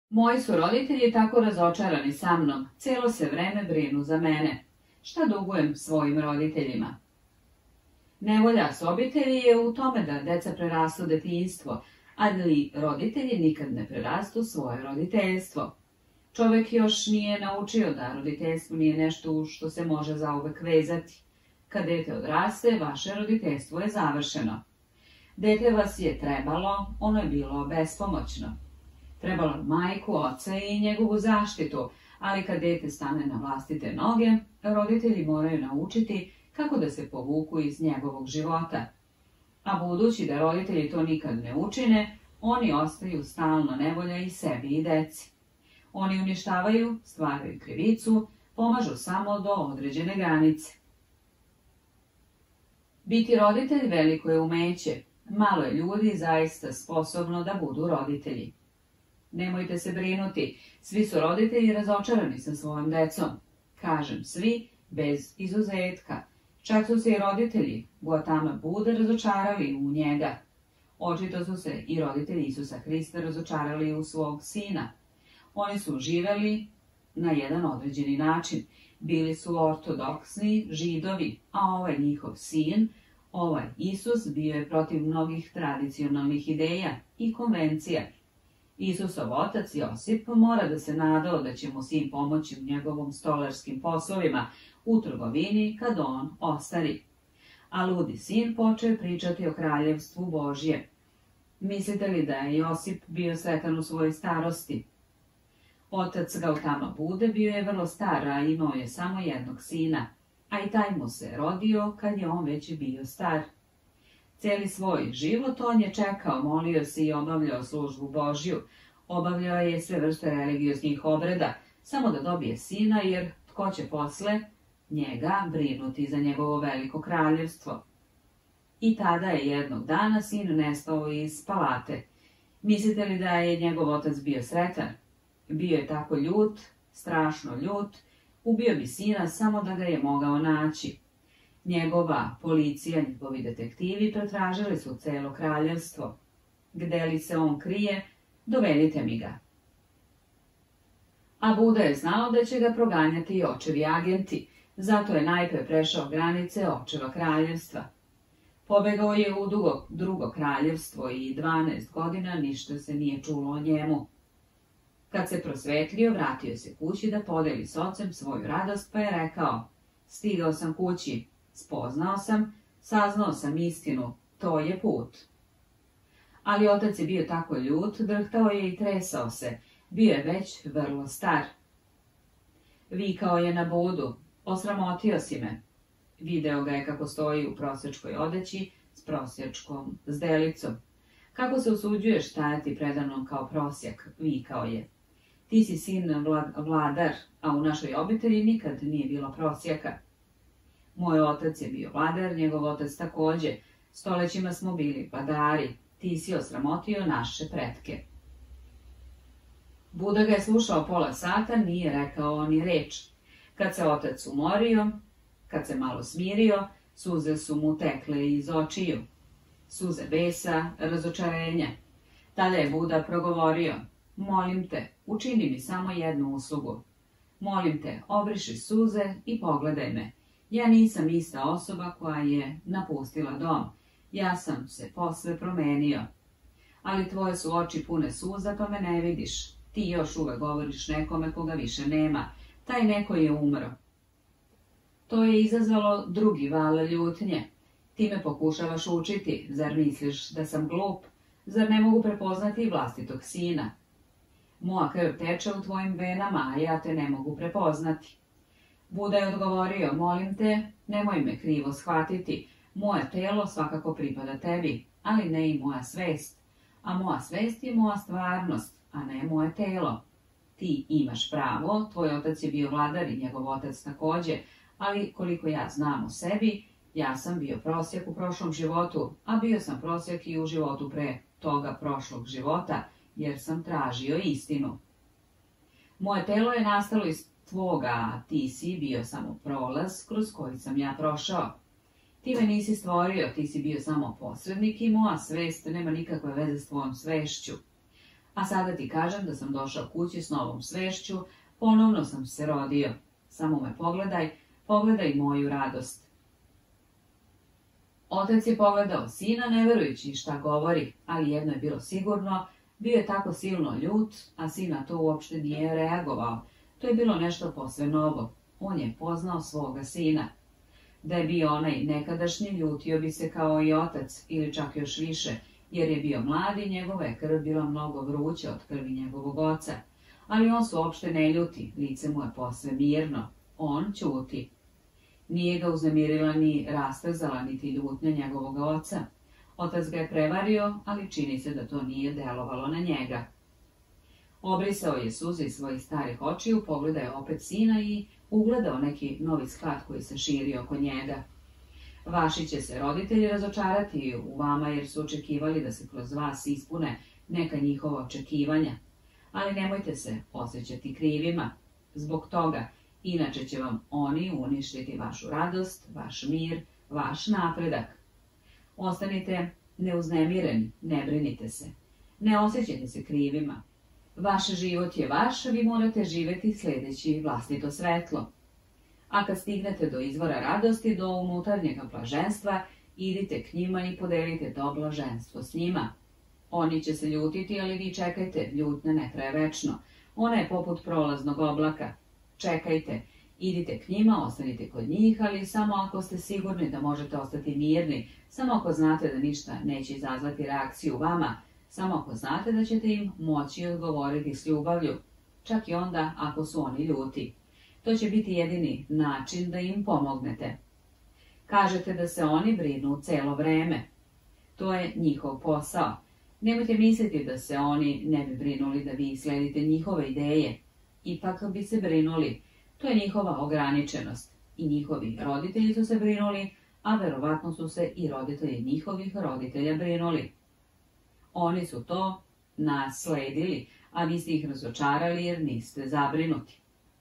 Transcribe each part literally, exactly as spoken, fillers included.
Moji su roditelji tako razočarani sa mnom, cijelo se vreme brinu za mene. Šta dugujem svojim roditeljima? Nevolja s obitelji je u tome da deca prerastu detinjstvo, ali roditelji nikad ne prerastu svoje roditeljstvo. Čovek još nije naučio da roditeljstvo nije nešto u što se može zauvek vezati. Kad dete odraste, vaše roditeljstvo je završeno. Dete vas je trebalo, ono je bilo bespomoćno. Trebalo majku, oca i njegovu zaštitu, ali kad dete stane na vlastite noge, roditelji moraju naučiti kako da se povuku iz njegovog života. A budući da roditelji to nikad ne učine, oni ostaju stalno nevolja i sebi i deci. Oni uništavaju, stvaraju krivicu, pomažu samo do određene granice. Biti roditelj veliko je umeće. Malo je ljudi zaista sposobno da budu roditelji. Nemojte se brinuti, svi su roditelji razočarani sa svojom decom. Kažem svi, bez izuzetka. Čak su se i roditelji Gautama Bude razočarali u njega. Očito su se i roditelji Isusa Hrista razočarali u svog sina. Oni su živeli na jedan određeni način. Bili su ortodoksni židovi, a ovaj njihov sin, ovaj Isus, bio je protiv mnogih tradicionalnih ideja i konvencija. Isusov otac Josip mora da se nadao da će mu sin pomoći u njegovom stolarskim poslovima u trgovini kad on ostari. A ludi sin počeo pričati o kraljevstvu Božje. Mislite li da je Josip bio sretan u svojoj starosti? Otac Gautama Bude bio je vrlo star, a imao je samo jednog sina, a i taj mu se rodio kad je on već bio star. Cijeli svoj život on je čekao, molio se i obavljao službu Božju. Obavljao je sve vrste religioznih obreda, samo da dobije sina, jer tko će posle njega brinuti za njegovo veliko kraljevstvo. I tada je jednog dana sin nestao iz palate. Mislite li da je njegov otac bio sretan? Bio je tako ljut, strašno ljut, ubio bi sina samo da ga je mogao naći. Njegova policija, njegovi detektivi pretražili su celo kraljevstvo. Gde li se on krije, dovedite mi ga. A Buda je znao da će ga proganjati i očevi agenti, zato je najpre prešao granice očeva kraljevstva. Pobegao je u drugo, drugo kraljevstvo i dvanaest godina ništa se nije čulo o njemu. Kad se prosvetlio, vratio se kući da podeli s ocem svoju radost, pa je rekao: stigao sam kući, spoznao sam, saznao sam istinu, to je put. Ali otac je bio tako ljut, drhtao je i tresao se, bio je već vrlo star. Vikao je na Budu: osramotio si me. Video ga je kako stoji u prosjačkoj odeći s prosjačkom zdelicom. Kako se usuđuješ stajati predanom kao prosjak, vikao je. Ti si sin vladar, a u našoj obitelji nikad nije bilo prosjaka. Moj otac je bio vladar, njegov otac takođe. Stolećima smo bili vladari. Ti si osramotio naše pretke. Buda ga je slušao pola sata, nije rekao ni reč. Kad se otac umorio, kad se malo smirio, suze su mu tekle iz očiju. Suze besa, razočarenja. Tada je Buda progovorio: molim te, učini mi samo jednu uslugu. Molim te, obriši suze i pogledaj me. Ja nisam ista osoba koja je napustila dom. Ja sam se posve promenio. Ali tvoje su oči pune suza, pa me ne vidiš. Ti još uvek govoriš nekome koga više nema. Taj neko je umro. To je izazvalo drugi val ljutnje. Ti me pokušavaš učiti, zar misliš da sam glup? Zar ne mogu prepoznati vlastitog sina? Moja krv teče u tvojim venama, a ja te ne mogu prepoznati. Buda je odgovorio: molim te, nemoj me krivo shvatiti. Moje telo svakako pripada tebi, ali ne i moja svest. A moja svest je moja stvarnost, a ne moje telo. Ti imaš pravo, tvoj otac je bio vladar i njegov otac takođe, ali koliko ja znam o sebi, ja sam bio prosjak u prošlom životu, a bio sam prosjak i u životu pre toga prošlog života, jer sam tražio istinu. Moje telo je nastalo iz tvoga, a ti si bio samo prolaz kroz koji sam ja prošao. Ti me nisi stvorio, ti si bio samo posrednik i moja svest nema nikakve veze s tvojom svešću. A sada ti kažem da sam došao kući s novom svešću, ponovno sam se rodio. Samo me pogledaj, pogledaj moju radost. Otac je pogledao sina, ne verujući šta govori, ali jedno je bilo sigurno, bio je tako silno ljut, a sin na to uopšte nije reagovao. To je bilo nešto posve novo. On je poznao svoga sina. Da je bio onaj nekadašnji, ljutio bi se kao i otac, ili čak još više, jer je bio mlad i njegova je krv bila mnogo vruća od krvi njegovog oca. Ali on se uopšte ne ljuti, lice mu je posve mirno. On ćuti. Nije ga uznemirila ni rastrzala, niti ljutnja njegovog oca. Otac ga je prevario, ali čini se da to nije delovalo na njega. Obrisao je suze iz svojih starih očiju, pogledao je opet sina i ugledao neki novi sklad koji se širi oko njega. Vaši će se roditelji razočarati u vama jer su očekivali da se kroz vas ispune neka njihova očekivanja. Ali nemojte se osjećati krivima. Zbog toga, inače će vam oni uništiti vašu radost, vaš mir, vaš napredak. Ostanite neuznemireni, ne brinite se. Ne osjećajte se krivima. Vaš život je vaš, vi morate živjeti sljedeći vlastito svetlo. A kad stignete do izvora radosti, do unutarnjega blaženstva, idite k njima i podelite to blaženstvo s njima. Oni će se ljutiti, ali vi čekajte, ljutnja ne traje večno. Ona je poput prolaznog oblaka. Čekajte, idite k njima, ostanite kod njih, ali samo ako ste sigurni da možete ostati mirni, samo ako znate da ništa neće izazvati reakciju vama, samo ako znate da ćete im moći odgovoriti s ljubavlju, čak i onda ako su oni ljuti. To će biti jedini način da im pomognete. Kažete da se oni brinu celo vreme. To je njihov posao. Nemojte misliti da se oni ne bi brinuli da vi sledite njihove ideje. Ipak bi se brinuli. To je njihova ograničenost. I njihovi roditelji su se brinuli, a verovatno su se i roditelji njihovih roditelja brinuli. Oni su to nasledili, a vi ste ih razočarali jer niste zabrinuti.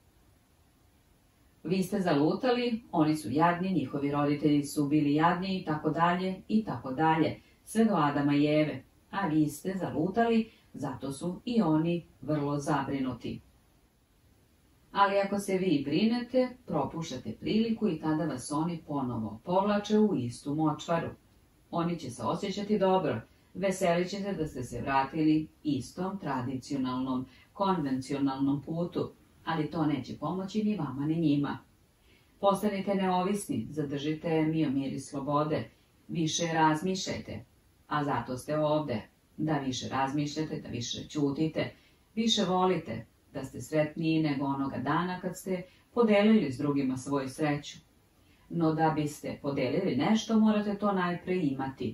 Vi ste zalutali, oni su jadni, njihovi roditelji su bili jadni i tako dalje i tako dalje, sve do Adama i Eve, a vi ste zalutali, zato su i oni vrlo zabrinuti. Ali ako se vi brinete, propuštate priliku i tada vas oni ponovo povlače u istu močvaru. Oni će se osjećati dobro, veselit će se da ste se vratili istom tradicionalnom, konvencionalnom putu, ali to neće pomoći ni vama ni njima. Postanite neovisni, zadržite mir i slobode, više razmišljajte, a zato ste ovde, da više razmišljate, da više ćutite, više volite, da ste sretniji nego onoga dana kad ste podelili s drugima svoju sreću. No da biste podelili nešto, morate to najpre imati.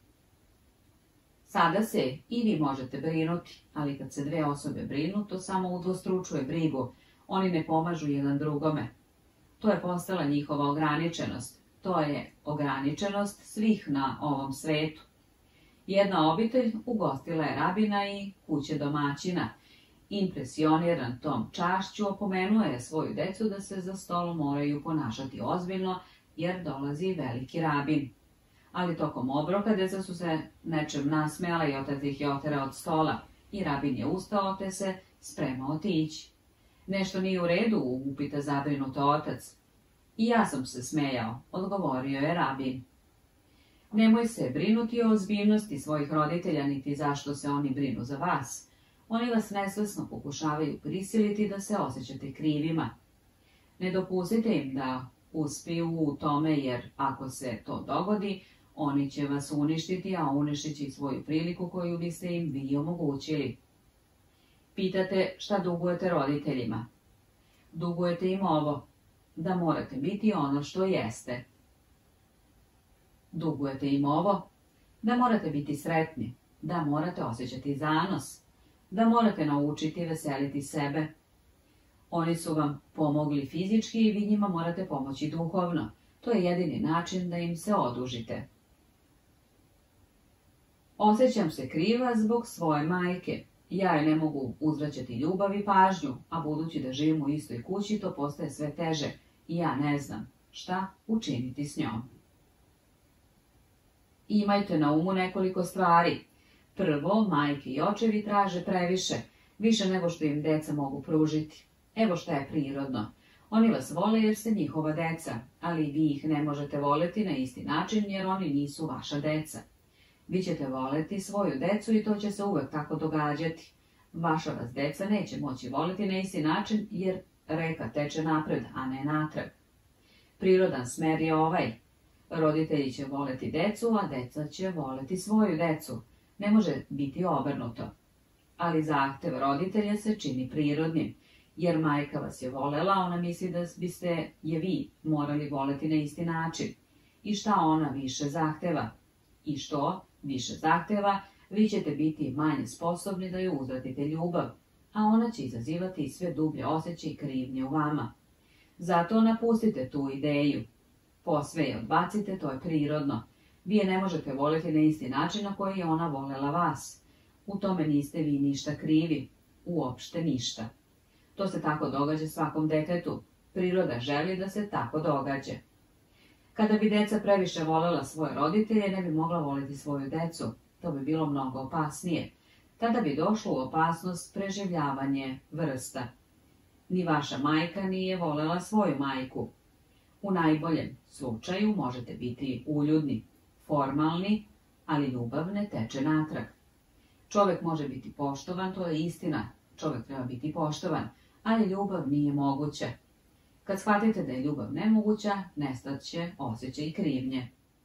Sada se i vi možete brinuti, ali kad se dve osobe brinu, to samo udvostručuje brigu. Oni ne pomažu jedan drugome. To je postala njihova ograničenost. To je ograničenost svih na ovom svetu. Jedna obitelj ugostila je rabina i kuće domaćina. Impresioniran tom čašću, opomenuo je svoju decu da se za stolom moraju ponašati ozbiljno, jer dolazi veliki rabin. Ali tokom obroka deca su se nečem nasmejala i otac ih je oterao od stola i rabin je ustao te se spremao otići. Nešto nije u redu, upita zabrinuto otac. I ja sam se smejao, odgovorio je rabin. Nemoj se brinuti o ozbiljnosti svojih roditelja, niti zašto se oni brinu za vas. Oni vas nesvesno pokušavaju prisiliti da se osjećate krivima. Ne dopustite im da uspiju u tome, jer ako se to dogodi, oni će vas uništiti, a uništit će i svoju priliku koju biste im vi omogućili. Pitate šta dugujete roditeljima. Dugujete im ovo, da morate biti ono što jeste. Dugujete im ovo, da morate biti sretni, da morate osjećati zanos, da morate naučiti veseliti sebe. Oni su vam pomogli fizički i vi njima morate pomoći duhovno. To je jedini način da im se odužite. Osjećam se kriva zbog svoje majke. Ja joj ne mogu uzvraćati ljubav i pažnju, a budući da živim u istoj kući, to postaje sve teže i ja ne znam šta učiniti s njom. Imajte na umu nekoliko stvari. Prvo, majke i očevi traže previše, više nego što im deca mogu pružiti. Evo šta je prirodno. Oni vas vole jer ste njihova deca, ali vi ih ne možete voleti na isti način jer oni nisu vaša deca. Vi ćete voleti svoju decu i to će se uvek tako događati. Vaša vas deca neće moći voleti na isti način jer reka teče napred, a ne natrag. Prirodan smer je ovaj. Roditelji će voleti decu, a deca će voleti svoju decu. Ne može biti obrnuto. Ali zahtev roditelja se čini prirodnim, jer majka vas je volela, ona misli da biste je vi morali voleti na isti način. I šta ona više zahteva? I što više zahteva, vi ćete biti manje sposobni da ju uzvratite ljubav, a ona će izazivati sve dublje osjećaje i krivnje u vama. Zato napustite tu ideju. Posve je odbacite, to je prirodno. Vi je ne možete voleti na isti način na koji je ona volela vas. U tome niste vi ništa krivi, uopšte ništa. To se tako događa svakom detetu. Priroda želi da se tako događa. Kada bi deca previše volela svoje roditelje, ne bi mogla voliti svoju decu. To bi bilo mnogo opasnije. Tada bi došlo u opasnost preživljavanje vrsta. Ni vaša majka nije volela svoju majku. U najboljem slučaju možete biti uljudni, formalni, ali ljubav ne teče natrag. Čovjek može biti poštovan, to je istina. Čovjek treba biti poštovan, ali ljubav nije moguća. Kad shvatite da je ljubav nemoguća, nestat će osjećaj i krivnje.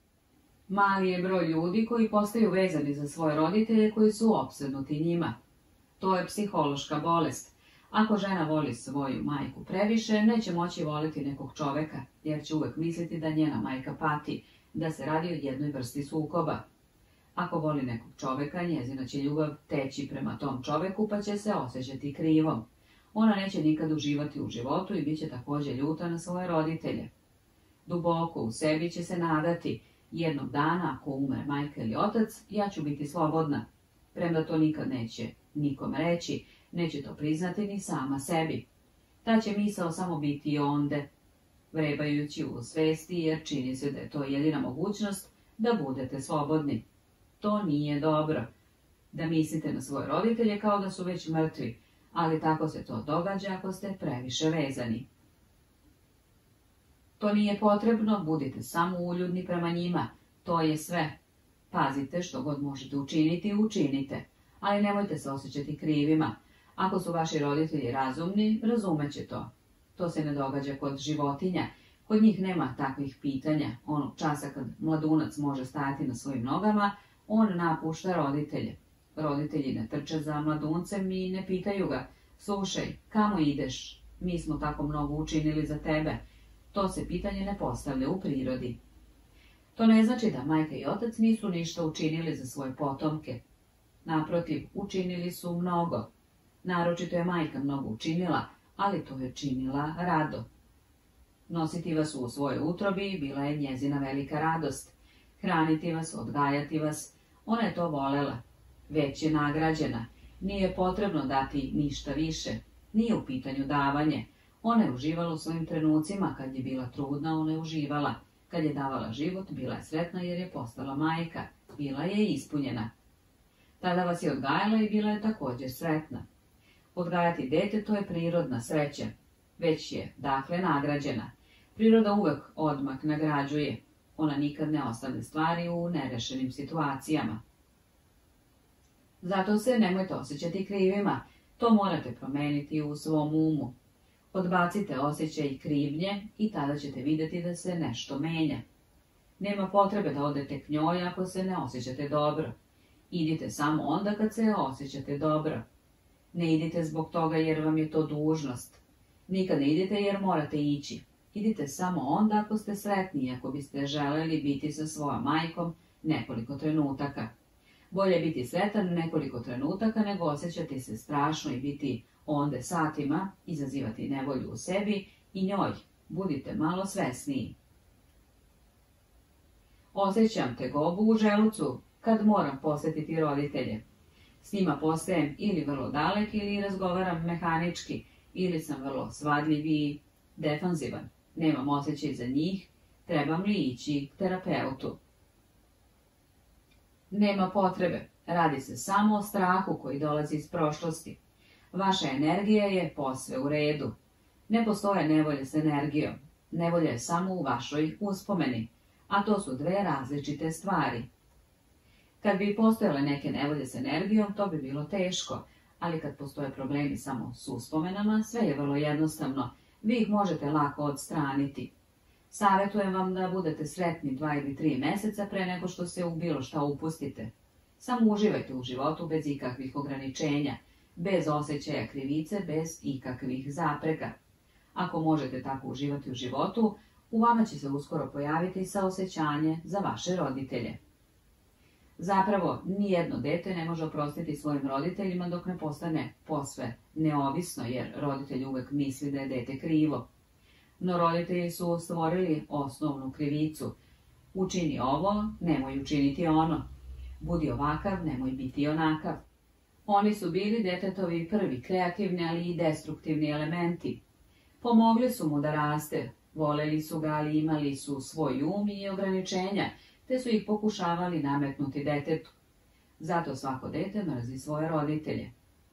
Mali je broj ljudi koji postaju vezani za svoje roditelje koji su opsednuti njima. To je psihološka bolest. Ako žena voli svoju majku previše, neće moći voliti nekog čoveka, jer će uvek misliti da njena majka pati, da se radi o jednoj vrsti sukoba. Ako voli nekog čoveka, njezina će ljubav teći prema tom čoveku, pa će se osjećati krivom. Ona neće nikad uživati u životu i bit će također ljuta na svoje roditelje. Duboko u sebi će se nadati, jednog dana, ako umre majka ili otac, ja ću biti slobodna. Premda to nikad neće nikom reći, neće to priznati ni sama sebi. Ta će misao samo biti onde, vrebajući u svesti, jer čini se da je to jedina mogućnost da budete slobodni. To nije dobro. Da mislite na svoje roditelje kao da su već mrtvi, ali tako se to događa ako ste previše vezani. To nije potrebno, budite samo uljudni prema njima, to je sve. Pazite što god možete učiniti, učinite, ali nemojte se osjećati krivima. Ako su vaši roditelji razumni, razumeće to. To se ne događa kod životinja, kod njih nema takvih pitanja. Onog časa kad mladunac može stajati na svojim nogama, on napušta roditelje. Roditelji ne trče za mladuncem i ne pitaju ga, slušaj, kamo ideš? Mi smo tako mnogo učinili za tebe. To se pitanje ne postavlja u prirodi. To ne znači da majka i otac nisu ništa učinili za svoje potomke. Naprotiv, učinili su mnogo. Naročito je majka mnogo učinila, ali to je činila rado. Nositi vas u svojoj utrobi bila je njezina velika radost. Hraniti vas, odgajati vas, ona je to volela. Već je nagrađena. Nije potrebno dati ništa više. Nije u pitanju davanje. Ona je uživala u svojim trenucima, kad je bila trudna, ona je uživala. Kad je davala život, bila je sretna jer je postala majka. Bila je ispunjena. Tada vas je odgajala i bila je također sretna. Odgajati dete, to je prirodna sreća. Već je, dakle, nagrađena. Priroda uvek odmah nagrađuje. Ona nikad ne ostavlja stvari u nerešenim situacijama. Zato se nemojte osjećati krivima. To morate promeniti u svom umu. Odbacite osjećaj i krivnje i tada ćete vidjeti da se nešto menja. Nema potrebe da odete k njoj ako se ne osjećate dobro. Idite samo onda kad se osjećate dobro. Ne idite zbog toga jer vam je to dužnost. Nikad ne idite jer morate ići. Idite samo onda ako ste sretni i ako biste želeli biti sa svojom majkom nekoliko trenutaka. Bolje biti sretan nekoliko trenutaka nego osjećati se strašno i biti onda satima, izazivati nevolju u sebi i njoj. Budite malo svesniji. Osjećam tegobu u želucu kad moram posjetiti roditelje. S njima postajem ili vrlo dalek ili razgovaram mehanički, ili sam vrlo svadljiv i defanzivan. Nemam osjećaj za njih, trebam li ići k terapeutu. Nema potrebe. Radi se samo o strahu koji dolazi iz prošlosti. Vaša energija je posve u redu. Ne postoje nevolje s energijom. Nevolja je samo u vašoj uspomeni, a to su dve različite stvari. Kad bi postojale neke nevolje s energijom, to bi bilo teško, ali kad postoje problemi samo s uspomenama, sve je vrlo jednostavno. Vi ih možete lako odstraniti. Savjetujem vam da budete sretni dva ili tri mjeseca pre nego što se u bilo šta upustite. Samo uživajte u životu bez ikakvih ograničenja, bez osjećaja krivice, bez ikakvih zapreka. Ako možete tako uživati u životu, u vama će se uskoro pojaviti saosećanje za vaše roditelje. Zapravo, nijedno dete ne može oprostiti svojim roditeljima dok ne postane posve neovisno, jer roditelj uvek misli da je dete krivo. No roditelji su stvorili osnovnu krivicu. Učini ovo, nemoj učiniti ono. Budi ovakav, nemoj biti onakav. Oni su bili detetovi prvi kreativni, ali i destruktivni elementi. Pomogli su mu da raste, voleli su ga, ali imali su svoj um i ograničenja, te su ih pokušavali nametnuti detetu. Zato svako dete mrzi svoje roditelje.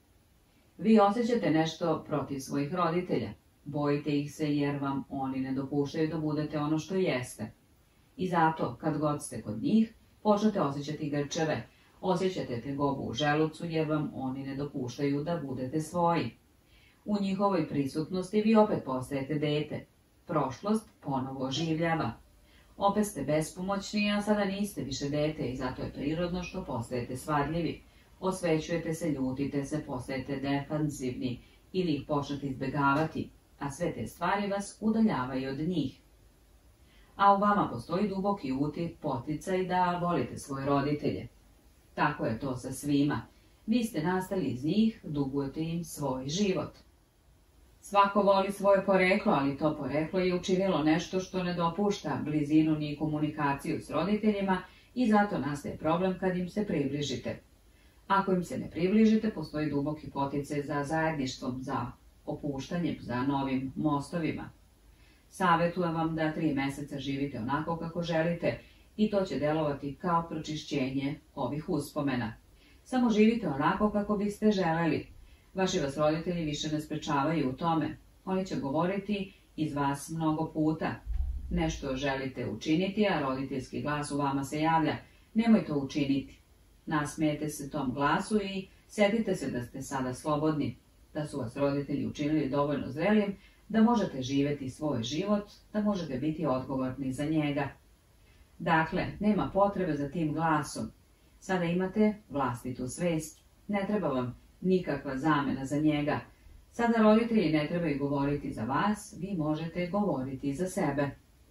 Vi osjećate nešto protiv svojih roditelja. Bojite ih se jer vam oni ne dopuštaju da budete ono što jeste. I zato, kad god ste kod njih, počnete osjećati grčeve, osjećate tegobu u želucu jer vam oni ne dopuštaju da budete svoji. U njihovoj prisutnosti vi opet postajete dete. Prošlost ponovo oživljava. Opet ste bespomoćni, a sada niste više dete i zato je prirodno što postajete svadljivi. Osvećujete se, ljutite se, postajete defanzivni ili ih počnete izbjegavati, a sve te stvari vas udaljavaju od njih. A u vama postoji duboki uti, poticaj da volite svoje roditelje. Tako je to sa svima. Vi ste nastali iz njih, dugujete im svoj život. Svako voli svoje poreklo, ali to poreklo je učinilo nešto što ne dopušta blizinu ni komunikaciju s roditeljima i zato nastaje problem kad im se približite. Ako im se ne približite, postoji duboki poticaj za zajedništvom, za opuštanjem, za novim mostovima. Savjetujem vam da tri mjeseca živite onako kako želite i to će delovati kao pročišćenje ovih uspomena. Samo živite onako kako biste želeli. Vaši vas roditelji više ne sprečavaju u tome. Oni će govoriti iz vas mnogo puta. Nešto želite učiniti, a roditeljski glas u vama se javlja. Nemoj to učiniti. Nasmijete se tom glasu i sjetite se da ste sada slobodni, da su vas roditelji učinili dovoljno zrelim, da možete živjeti svoj život, da možete biti odgovorni za njega. Dakle, nema potrebe za tim glasom. Sada imate vlastitu svest. Ne treba vam nikakva zamena za njega. Sada roditelji ne trebaju govoriti za vas, vi možete govoriti za sebe.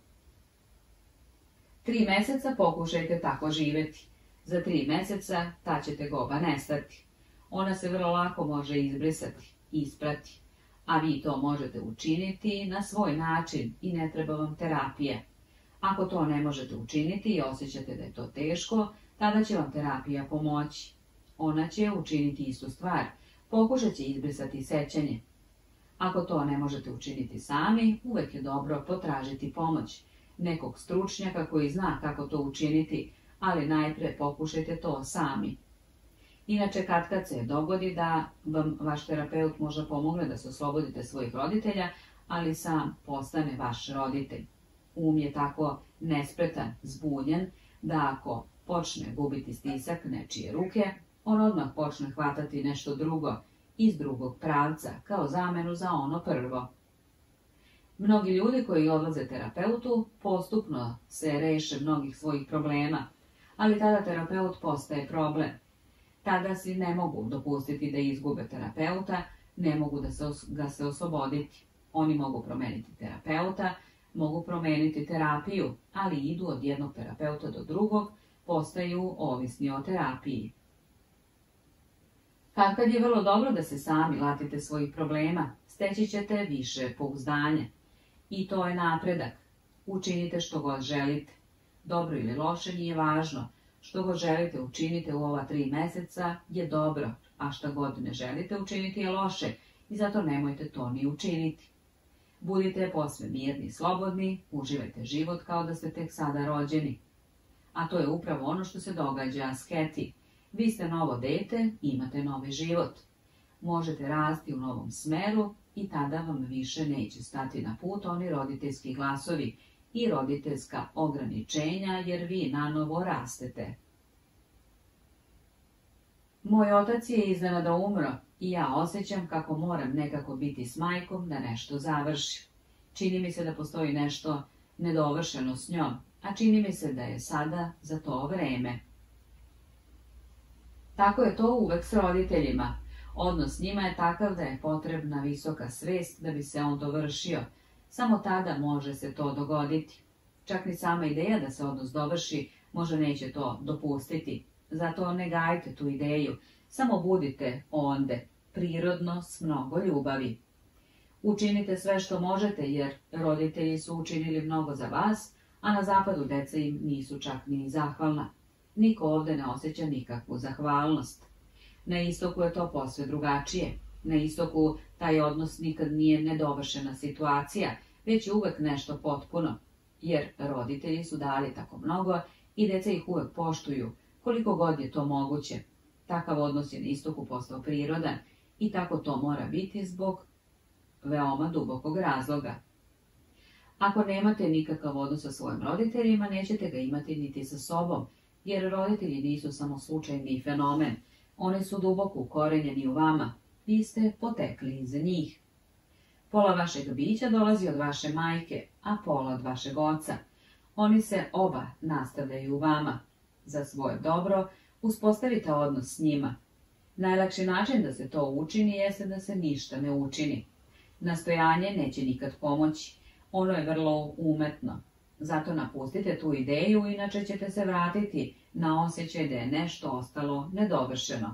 Tri mjeseca pokušajte tako živjeti. Za tri mjeseca ta će tegoba nestati. Ona se vrlo lako može izbrisati, isprati, a vi to možete učiniti na svoj način i ne treba vam terapije. Ako to ne možete učiniti i osjećate da je to teško, tada će vam terapija pomoći. Ona će učiniti istu stvar, pokušat će izbrisati sećanje. Ako to ne možete učiniti sami, uvek je dobro potražiti pomoć nekog stručnjaka koji zna kako to učiniti, ali najprije pokušajte to sami. Inače, katkad se dogodi da vam vaš terapeut možda pomogne da se oslobodite svojih roditelja, ali sam postane vaš roditelj. Um je tako nespretan, zbunjen, da ako počne gubiti stisak nečije ruke, on odmah počne hvatati nešto drugo, iz drugog pravca, kao zamenu za ono prvo. Mnogi ljudi koji odlaze terapeutu postupno se reše mnogih svojih problema, ali tada terapeut postaje problem. Tada si ne mogu dopustiti da izgube terapeuta, ne mogu da se ga se osloboditi. Oni mogu promeniti terapeuta, mogu promeniti terapiju, ali idu od jednog terapeuta do drugog, postaju ovisni o terapiji. Katkad je vrlo dobro da se sami latite svojih problema, steći ćete više pouzdanja. I to je napredak. Učinite što god želite. Dobro ili loše nije važno. Što god želite učinite u ova tri mjeseca je dobro, a što god ne želite učiniti je loše i zato nemojte to ni učiniti. Budite posve mirni i slobodni, uživajte život kao da ste tek sada rođeni. A to je upravo ono što se događa s Keti. Vi ste novo dete, imate novi život. Možete rasti u novom smeru i tada vam više neće stati na put oni roditeljski glasovi i roditeljska ograničenja, jer vi nanovo rastete. Moj otac je iznenada umro i ja osjećam kako moram nekako biti s majkom da nešto završi. Čini mi se da postoji nešto nedovršeno s njom, a čini mi se da je sada za to vreme. Tako je to uvek s roditeljima. Odnos s njima je takav da je potrebna visoka svest da bi se on dovršio. Samo tada može se to dogoditi. Čak ni sama ideja da se odnos dovrši možda neće to dopustiti. Zato ne gajte tu ideju. Samo budite onde, prirodno, s mnogo ljubavi. Učinite sve što možete, jer roditelji su učinili mnogo za vas, a na zapadu deca im nisu čak ni zahvalna. Niko ovde ne osjeća nikakvu zahvalnost. Na istoku je to posve drugačije. Na istoku taj odnos nikad nije nedovršena situacija, već je uvek nešto potpuno, jer roditelji su dali tako mnogo i deca ih uvek poštuju, koliko god je to moguće. Takav odnos je na istoku postao prirodan i tako to mora biti zbog veoma dubokog razloga. Ako nemate nikakav odnos sa svojim roditeljima, nećete ga imati niti sa sobom, jer roditelji nisu samo slučajni fenomen. Oni su duboko ukorenjeni u vama. Vi ste potekli iz njih. Pola vašeg bića dolazi od vaše majke, a pola od vašeg oca. Oni se oba nastavljaju u vama. Za svoje dobro uspostavite odnos s njima. Najlakši način da se to učini jeste da se ništa ne učini. Nastojanje neće nikad pomoći. Ono je vrlo umetno. Zato napustite tu ideju, inače ćete se vratiti na osjećaj da je nešto ostalo nedovršeno.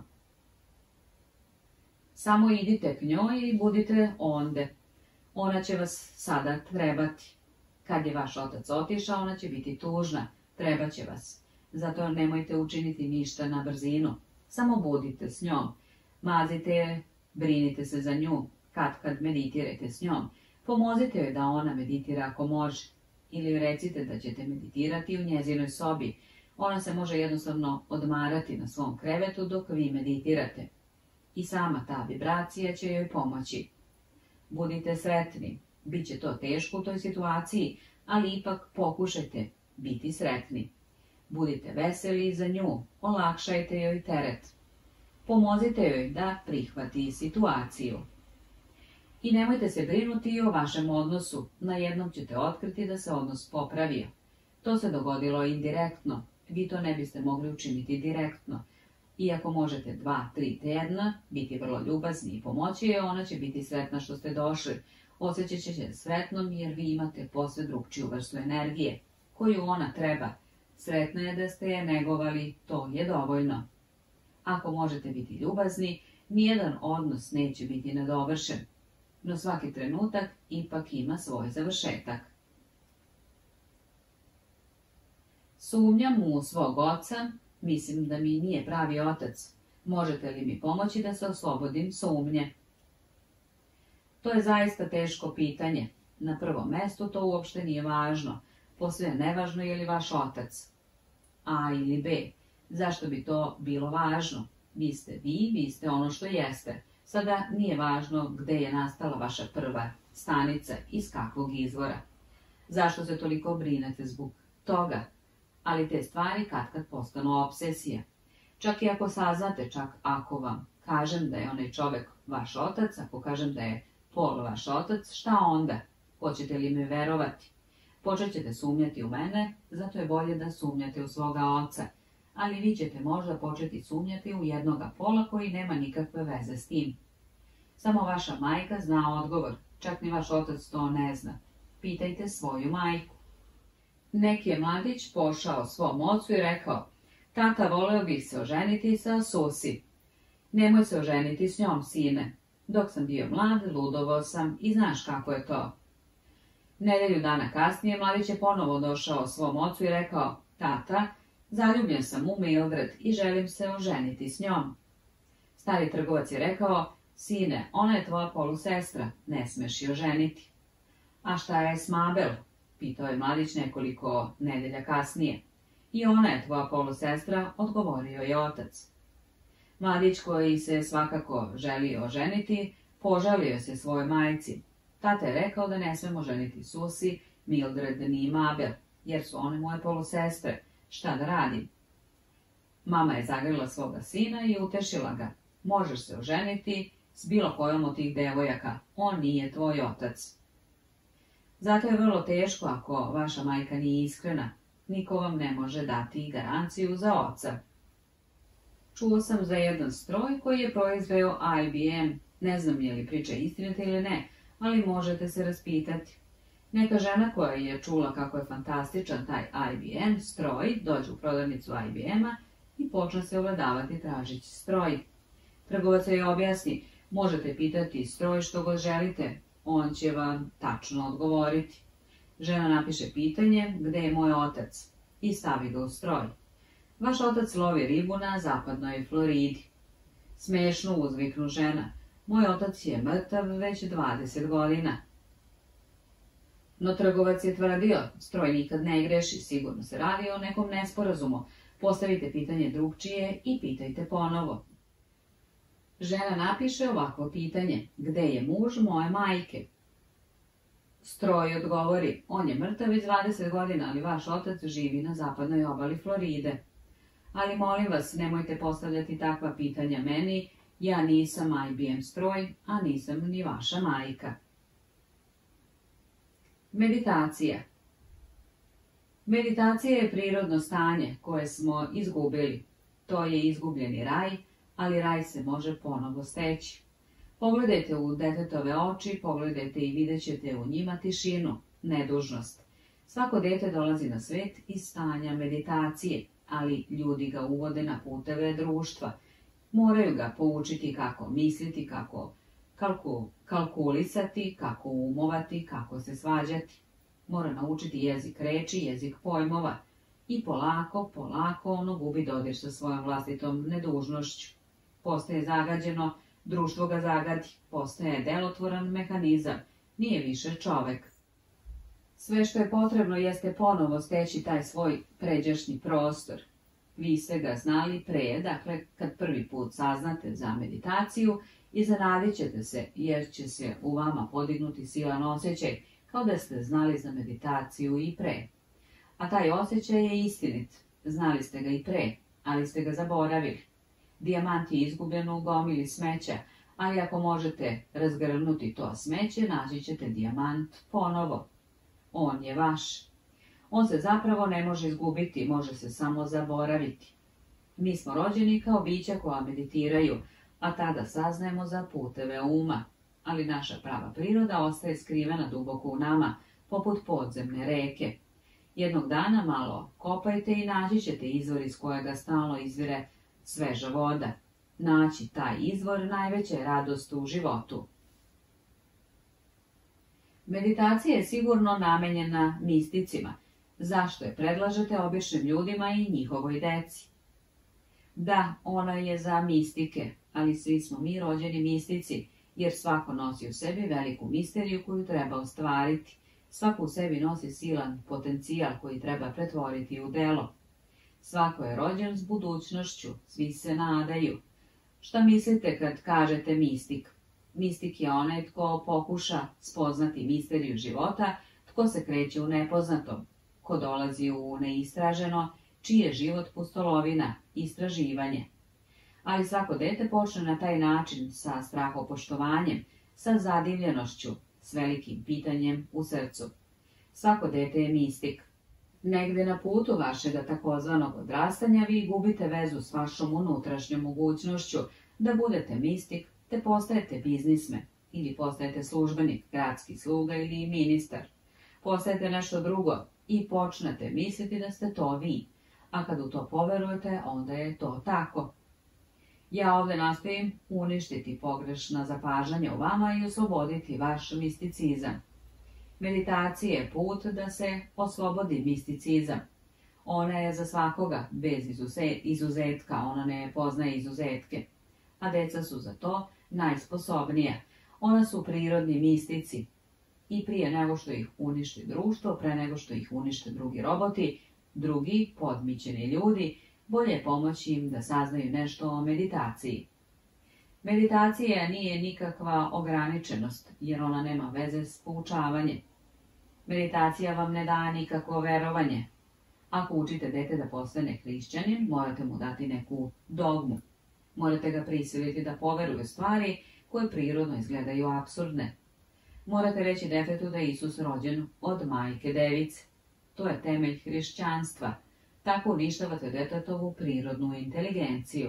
Samo idite k njoj i budite onde. Ona će vas sada trebati. Kad je vaš otac otišao, ona će biti tužna, trebaće vas. Zato nemojte učiniti ništa na brzinu. Samo budite s njom. Mazite je, brinite se za nju. Kad kad meditirajte s njom. Pomozite joj da ona meditira ako može. Ili recite da ćete meditirati u njezinoj sobi. Ona se može jednostavno odmarati na svom krevetu dok vi meditirate. I sama ta vibracija će joj pomoći. Budite sretni. Biće to teško u toj situaciji, ali ipak pokušajte biti sretni. Budite veseli za nju, olakšajte joj teret. Pomozite joj da prihvati situaciju. I nemojte se brinuti i o vašem odnosu, najednom ćete otkriti da se odnos popravio. To se dogodilo indirektno, vi to ne biste mogli učiniti direktno. Iako možete dva, tri tjedna biti vrlo ljubazni i pomoći je, ona će biti sretna što ste došli. Osjećat će se sretnom jer vi imate posve drugčiju vrstu energije, koju ona treba. Sretna je da ste je negovali, to je dovoljno. Ako možete biti ljubazni, nijedan odnos neće biti nedovršen. No svaki trenutak ipak ima svoj završetak. Sumnjam u svog oca, mislim da mi nije pravi otac. Možete li mi pomoći da se oslobodim sumnje? To je zaista teško pitanje. Na prvom mestu to uopšte nije važno. Posve je nevažno je li vaš otac A ili B. Zašto bi to bilo važno? Vi ste vi, vi ste ono što jeste. Sada nije važno gde je nastala vaša prva stanica, iz kakvog izvora. Zašto se toliko brinete zbog toga? Ali te stvari katkad postanu obsesija. Čak i ako saznate, čak ako vam kažem da je onaj čovek vaš otac, ako kažem da je Pol vaš otac, šta onda? Hoćete li me verovati? Počet ćete sumnjati u mene, zato je bolje da sumnjate u svoga oca. Ali vi ćete možda početi sumnjati u jednoga Pola koji nema nikakve veze s tim. Samo vaša majka zna odgovor, čak ni vaš otac to ne zna. Pitajte svoju majku. Neki je mladić pošao svom ocu i rekao: tata, voleo bih se oženiti sa Susi. Nemoj se oženiti s njom, sine. Dok sam bio mlad, ludovao sam i znaš kako je to. Nedelju dana kasnije mladić je ponovo došao svom ocu i rekao: tata, zaljubljen sam u Mildred i želim se oženiti s njom. Stari trgovac je rekao: sine, ona je tvoja polusestra, ne smeš je oženiti. A šta je s Mabel? Pitao je mladić nekoliko nedelja kasnije. I ona je tvoja polusestra, odgovorio je otac. Mladić koji se svakako želio oženiti, požalio se svojoj majci. Tata je rekao da ne smemo ženiti Susi, Mildred ni Mabel, jer su one moje polusestre. Šta da radim? Mama je zagrlila svoga sina i utešila ga. Možeš se oženiti s bilo kojom od tih devojaka. On nije tvoj otac. Zato je vrlo teško ako vaša majka nije iskrena. Niko vam ne može dati garanciju za oca. Čuo sam za jedan stroj koji je proizveo I B M. Ne znam je li priča istinita ili ne, ali možete se raspitati. Neka žena koja je čula kako je fantastičan taj I B M stroj dođe u prodavnicu I B M-a i počne se ogledavati tražići stroj. Trgovac joj objasni, možete pitati stroj što god želite, on će vam tačno odgovoriti. Žena napiše pitanje, gde je moj otac, i stavi ga u stroj. Vaš otac lovi ribu na zapadnoj Floridi. Smešno uzviknu žena, moj otac je mrtav već dvadeset godina. No trgovac je tvrdio, stroj nikad ne greši, sigurno se radi o nekom nesporazumu. Postavite pitanje drugčije i pitajte ponovo. Žena napiše ovakvo pitanje, gde je muž moje majke? Stroj odgovori, on je mrtav već dvadeset godina, ali vaš otac živi na zapadnoj obali Floride. Ali molim vas, nemojte postavljati takva pitanja meni, ja nisam I B M stroj, a nisam ni vaša majka. Meditacija. Meditacija je prirodno stanje koje smo izgubili. To je izgubljeni raj, ali raj se može ponovo steći. Pogledajte u detetove oči, pogledajte i vidjet ćete u njima tišinu, nedužnost. Svako dete dolazi na svet iz stanja meditacije, ali ljudi ga uvode na puteve društva. Moraju ga poučiti kako misliti, kako kalku, kalkulisati, kako umovati, kako se svađati. Mora naučiti jezik reči, jezik pojmova i polako, polako ono gubi dodir sa svojom vlastitom nedužnošću. Postaje zagađeno, društvo ga zagadi, postaje delotvoran mehanizam, nije više čovek. Sve što je potrebno jeste ponovo steći taj svoj pređašnji prostor. Vi ste ga znali pre, dakle, kad prvi put saznate za meditaciju, iznenadit ćete se, jer će se u vama podignuti silan osjećaj, kao da ste znali za meditaciju i pre. A taj osjećaj je istinit. Znali ste ga i pre, ali ste ga zaboravili. Dijamant je izgubljen u gomili smeća, ali ako možete razgrnuti to smeće, naći ćete dijamant ponovo. On je vaš. On se zapravo ne može izgubiti, može se samo zaboraviti. Mi smo rođeni kao bića koja meditiraju, a tada saznajemo za puteve uma. Ali naša prava priroda ostaje skrivena duboko u nama, poput podzemne reke. Jednog dana malo kopajte i naći ćete izvor iz kojega stalno izvire sveža voda. Naći taj izvor najveća je radost u životu. Meditacija je sigurno namenjena misticima. Zašto je predlažete običnim ljudima i njihovoj deci? Da, ona je za mistike, ali svi smo mi rođeni mistici, jer svako nosi u sebi veliku misteriju koju treba ostvariti. Svako u sebi nosi silan potencijal koji treba pretvoriti u delo. Svako je rođen s budućnošću, svi se nadaju. Šta mislite kad kažete mistik? Mistik je onaj tko pokuša spoznati misteriju života, tko se kreće u nepoznatom, ko dolazi u neistraženo, čiji je život pustolovina, istraživanje. Ali svako dete počne na taj način, sa strahopoštovanjem, sa zadivljenošću, s velikim pitanjem u srcu. Svako dete je mistik. Negde na putu vašega takozvanog odrastanja vi gubite vezu s vašom unutrašnjom mogućnošću da budete mistik, te postajete biznismen, ili postajete službenik, gradski sluga ili ministar. Postajete nešto drugo i počnete misliti da ste to vi, a kad u to poverujete, onda je to tako. Ja ovdje nastojim uništiti pogrešna zapažanja u vama i osloboditi vaš misticizam. Meditacija je put da se oslobodi misticizam. Ona je za svakoga, bez izuzetka, ona ne poznaje izuzetke. A deca su za to najsposobnija. Ona su prirodni mistici. I prije nego što ih uništi društvo, pre nego što ih unište drugi roboti, drugi podmićeni ljudi, Bolje je pomoći im da saznaju nešto o meditaciji. Meditacija nije nikakva ograničenost, jer ona nema veze s poučavanjem. Meditacija vam ne da nikakvo verovanje. Ako učite dete da postane hrišćanin, morate mu dati neku dogmu. Morate ga prisiliti da poveruje stvari koje prirodno izgledaju apsurdne. Morate reći detetu da je Isus rođen od majke device. To je temelj hrišćanstva. Tako uništavate detetovu prirodnu inteligenciju.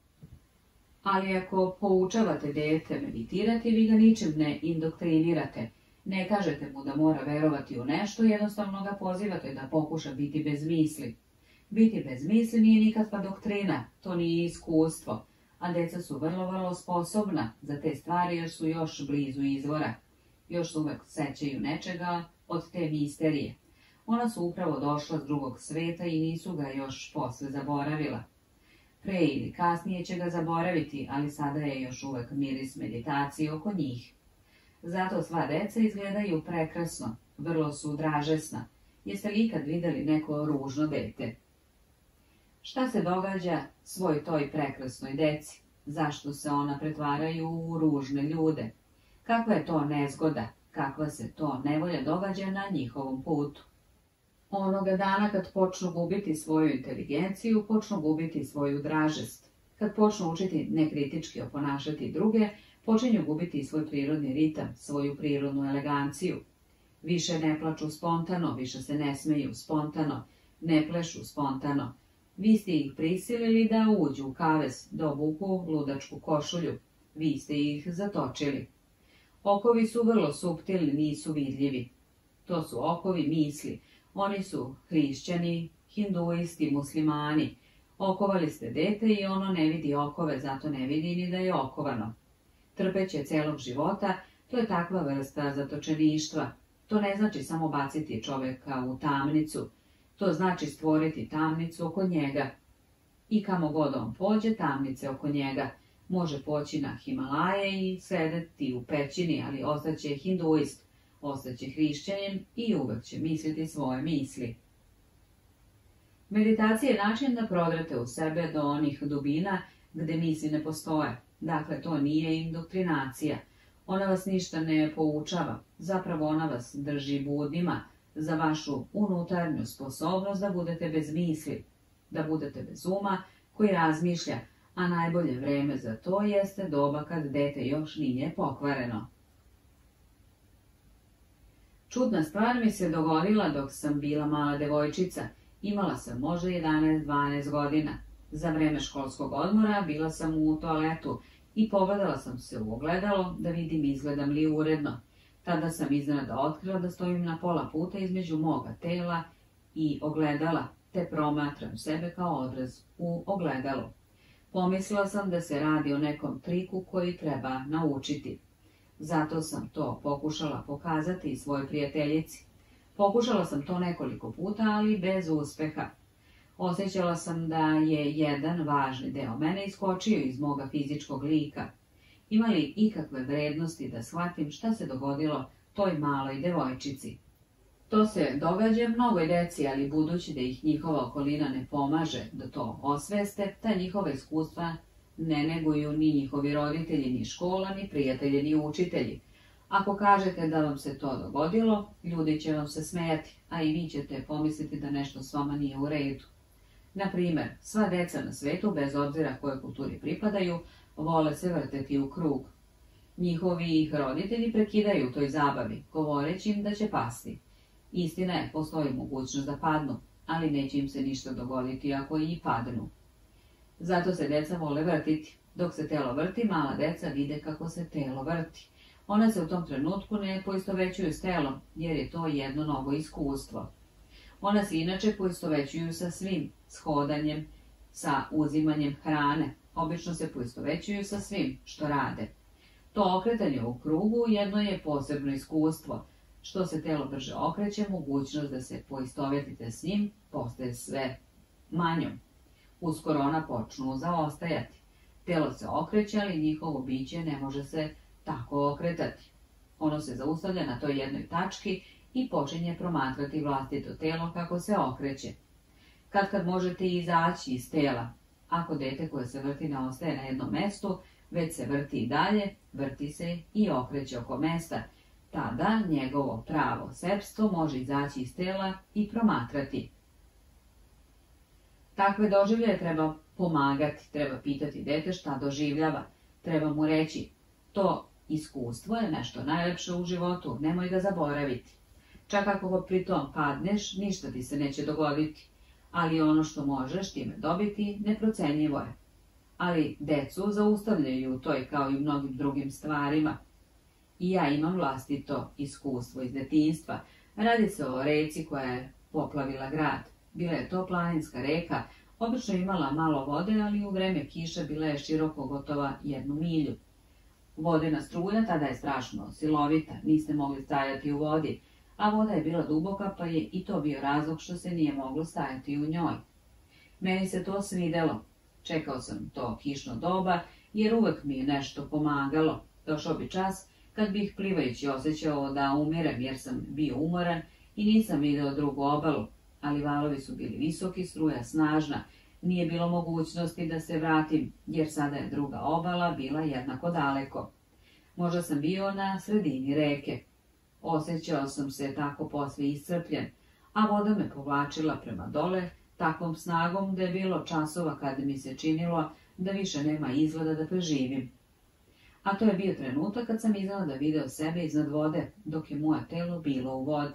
Ali ako poučavate dete meditirati, vi ga ničim ne indoktrinirate. Ne kažete mu da mora verovati u nešto, jednostavno ga pozivate da pokuša biti bez misli. Biti bez misli nije nikakva doktrina, to nije iskustvo, a deca su vrlo, vrlo sposobna za te stvari jer su još blizu izvora. Još uvek sećaju nečega od te misterije. Ona su upravo došla s drugog sveta i nisu ga još posle zaboravila. Pre ili kasnije će ga zaboraviti, ali sada je još uvek miris meditacije oko njih. Zato sva deca izgledaju prekrasno, vrlo su dražesna. Jeste li ikad videli neko ružno dete? Šta se događa svoj toj prekrasnoj deci? Zašto se ona pretvaraju u ružne ljude? Kakva je to nezgoda? Kakva se to nevolja događa na njihovom putu? Onoga dana kad počnu gubiti svoju inteligenciju, počnu gubiti svoju dražest. Kad počnu učiti nekritički oponašati druge, počinju gubiti svoj prirodni ritam, svoju prirodnu eleganciju. Više ne plaču spontano, više se ne smeju spontano, ne plešu spontano. Vi ste ih prisilili da uđu u kavez, da obuku ludačku košulju. Vi ste ih zatočili. Okovi su vrlo suptilni, nisu vidljivi. To su okovi misli. Oni su hrišćani, hinduisti, muslimani. Okovali ste dete i ono ne vidi okove, zato ne vidi ni da je okovano. Trpeće celog života, to je takva vrsta zatočeništva. To ne znači samo baciti čoveka u tamnicu. To znači stvoriti tamnicu oko njega. I kamo god on pođe, tamnice oko njega. Može poći na Himalaje i sedeti u pećini, ali ostaće hinduist, ostaće hrišćanin i uvek će misliti svoje misli. Meditacija je način da prodrete u sebe do onih dubina gde misli ne postoje. Dakle, to nije indoktrinacija. Ona vas ništa ne poučava. Zapravo ona vas drži budnima za vašu unutarnju sposobnost da budete bez misli, da budete bez uma koji razmišlja, a najbolje vreme za to jeste doba kad dete još nije pokvareno. Čudna stvar mi se dogodila dok sam bila mala devojčica. Imala sam možda jedanaest dvanaest godina. Za vreme školskog odmora bila sam u toaletu i pogledala sam se u ogledalo da vidim izgledam li uredno. Tada sam iznenada otkrila da stojim na pola puta između moga tela i ogledala, te promatram sebe kao odraz u ogledalu. Pomislila sam da se radi o nekom triku koji treba naučiti. Zato sam to pokušala pokazati svojoj prijateljici. Pokušala sam to nekoliko puta, ali bez uspeha. Osjećala sam da je jedan važni deo mene iskočio iz moga fizičkog lika. Ima li ikakve vrednosti da shvatim šta se dogodilo toj maloj devojčici? To se događa mnogoj deci, ali budući da ih njihova okolina ne pomaže da to osveste, ta njihova iskustva ne neguju ni njihovi roditelji, ni škola, ni prijatelji, ni učitelji. Ako kažete da vam se to dogodilo, ljudi će vam se smejati, a i vi ćete pomisliti da nešto s vama nije u redu. Na primer, sva deca na svetu, bez obzira kojoj kulturi pripadaju, vole se vrteti u krug. Njihovi ih roditelji prekidaju u toj zabavi, govoreći im da će pasti. Istina je, postoji mogućnost da padnu, ali neće im se ništa dogoditi ako i padnu. Zato se deca vole vrtiti. Dok se telo vrti, mala deca vide kako se telo vrti. Ona se u tom trenutku ne poistovećuju s telom, jer je to jedno novo iskustvo. Ona se inače poistovećuju sa svim, s hodanjem, sa uzimanjem hrane. Obično se poistovećuju sa svim što rade. To okretanje u krugu jedno je posebno iskustvo. Što se telo brže okreće, mogućnost da se poistovetite s njim postaje sve manjom. Uskoro ona počnu zaostajati. Telo se okreće, ali njihovo biće ne može se tako okretati. Ono se zaustavlja na toj jednoj tački i počinje promatrati vlastito telo kako se okreće. Kad kad možete i izaći iz tela. Ako dete koje se vrti ne ostaje na jednom mestu, već se vrti i dalje, vrti se i okreće oko mesta, tada njegovo pravo sebstvo može izaći iz tela i promatrati. Takve doživljaje treba pomagati, treba pitati dete šta doživljava, treba mu reći, to iskustvo je nešto najlepše u životu, nemoj ga zaboraviti. Čak ako pritom padneš, ništa ti se neće dogoditi, ali ono što možeš time dobiti neprocenjivo je. Ali decu zaustavljaju u toj kao i mnogim drugim stvarima. I ja imam vlastito iskustvo iz detinjstva. Radi se o reci koja je poplavila grad. Bila je to planinska reka, obično imala malo vode, ali u vreme kiše bila je široko gotova jednu milju. Vodena struja tada je strašno silovita, niste mogli stajati u vodi, a voda je bila duboka, pa je i to bio razlog što se nije moglo stajati u njoj. Meni se to svidelo. Čekao sam to kišno doba, jer uvek mi je nešto pomagalo. Došao bi čas kad bih plivajući osjećao da umirem, jer sam bio umoran i nisam video drugu obalu, ali valovi su bili visoki, struja snažna, nije bilo mogućnosti da se vratim, jer sada je druga obala bila jednako daleko. Možda sam bio na sredini reke. Osjećao sam se tako posve iscrpljen, a voda me povlačila prema dole takvom snagom da je bilo časova kad mi se činilo da više nema izgleda da preživim. A to je bio trenutak kad sam iznenada video sebe iznad vode, dok je moje telo bilo u vodi.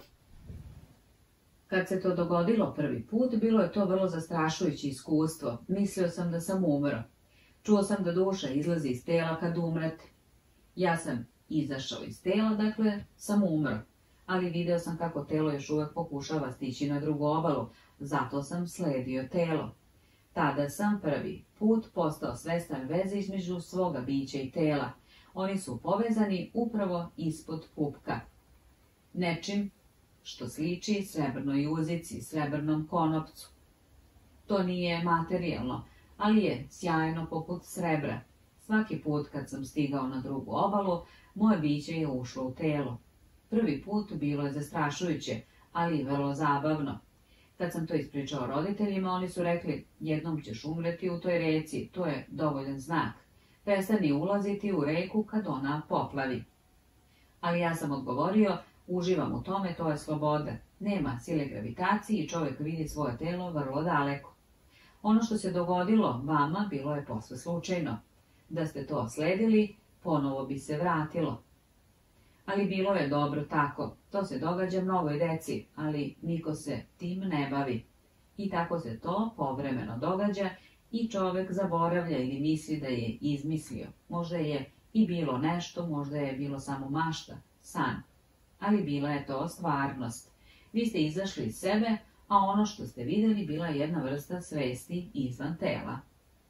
Kad se to dogodilo prvi put, bilo je to vrlo zastrašujuće iskustvo. Mislio sam da sam umro. Čuo sam da duša izlazi iz tela kad umrete. Ja sam izašao iz tela, dakle sam umro. Ali video sam kako telo još uvek pokušava stići na drugu obalu, zato sam sledio telo. Tada sam prvi put postao svestan veze između svoga bića i tela. Oni su povezani upravo ispod pupka. Nečim što sliči srebrnoj uzici, srebrnom konopcu. To nije materijalno, ali je sjajno poput srebra. Svaki put kad sam stigao na drugu obalu, moje biće je ušlo u telo. Prvi put bilo je zastrašujuće, ali i vrlo zabavno. Kad sam to ispričao roditeljima, oni su rekli, jednom ćeš umreti u toj reci, to je dovoljan znak. Prestani ulaziti u reku kad ona poplavi. Ali ja sam odgovorio, uživam u tome, to je sloboda. Nema sile gravitacije i čovjek vidi svoje telo vrlo daleko. Ono što se dogodilo vama bilo je posve slučajno. Da ste to sledili, ponovo bi se vratilo. Ali bilo je dobro tako. To se događa mnogoj deci, ali niko se tim ne bavi. I tako se to povremeno događa i čovjek zaboravlja ili misli da je izmislio. Možda je i bilo nešto, možda je bilo samo mašta, san. Ali bila je to stvarnost. Vi ste izašli iz sebe, a ono što ste vidjeli bila je jedna vrsta svesti izvan tela.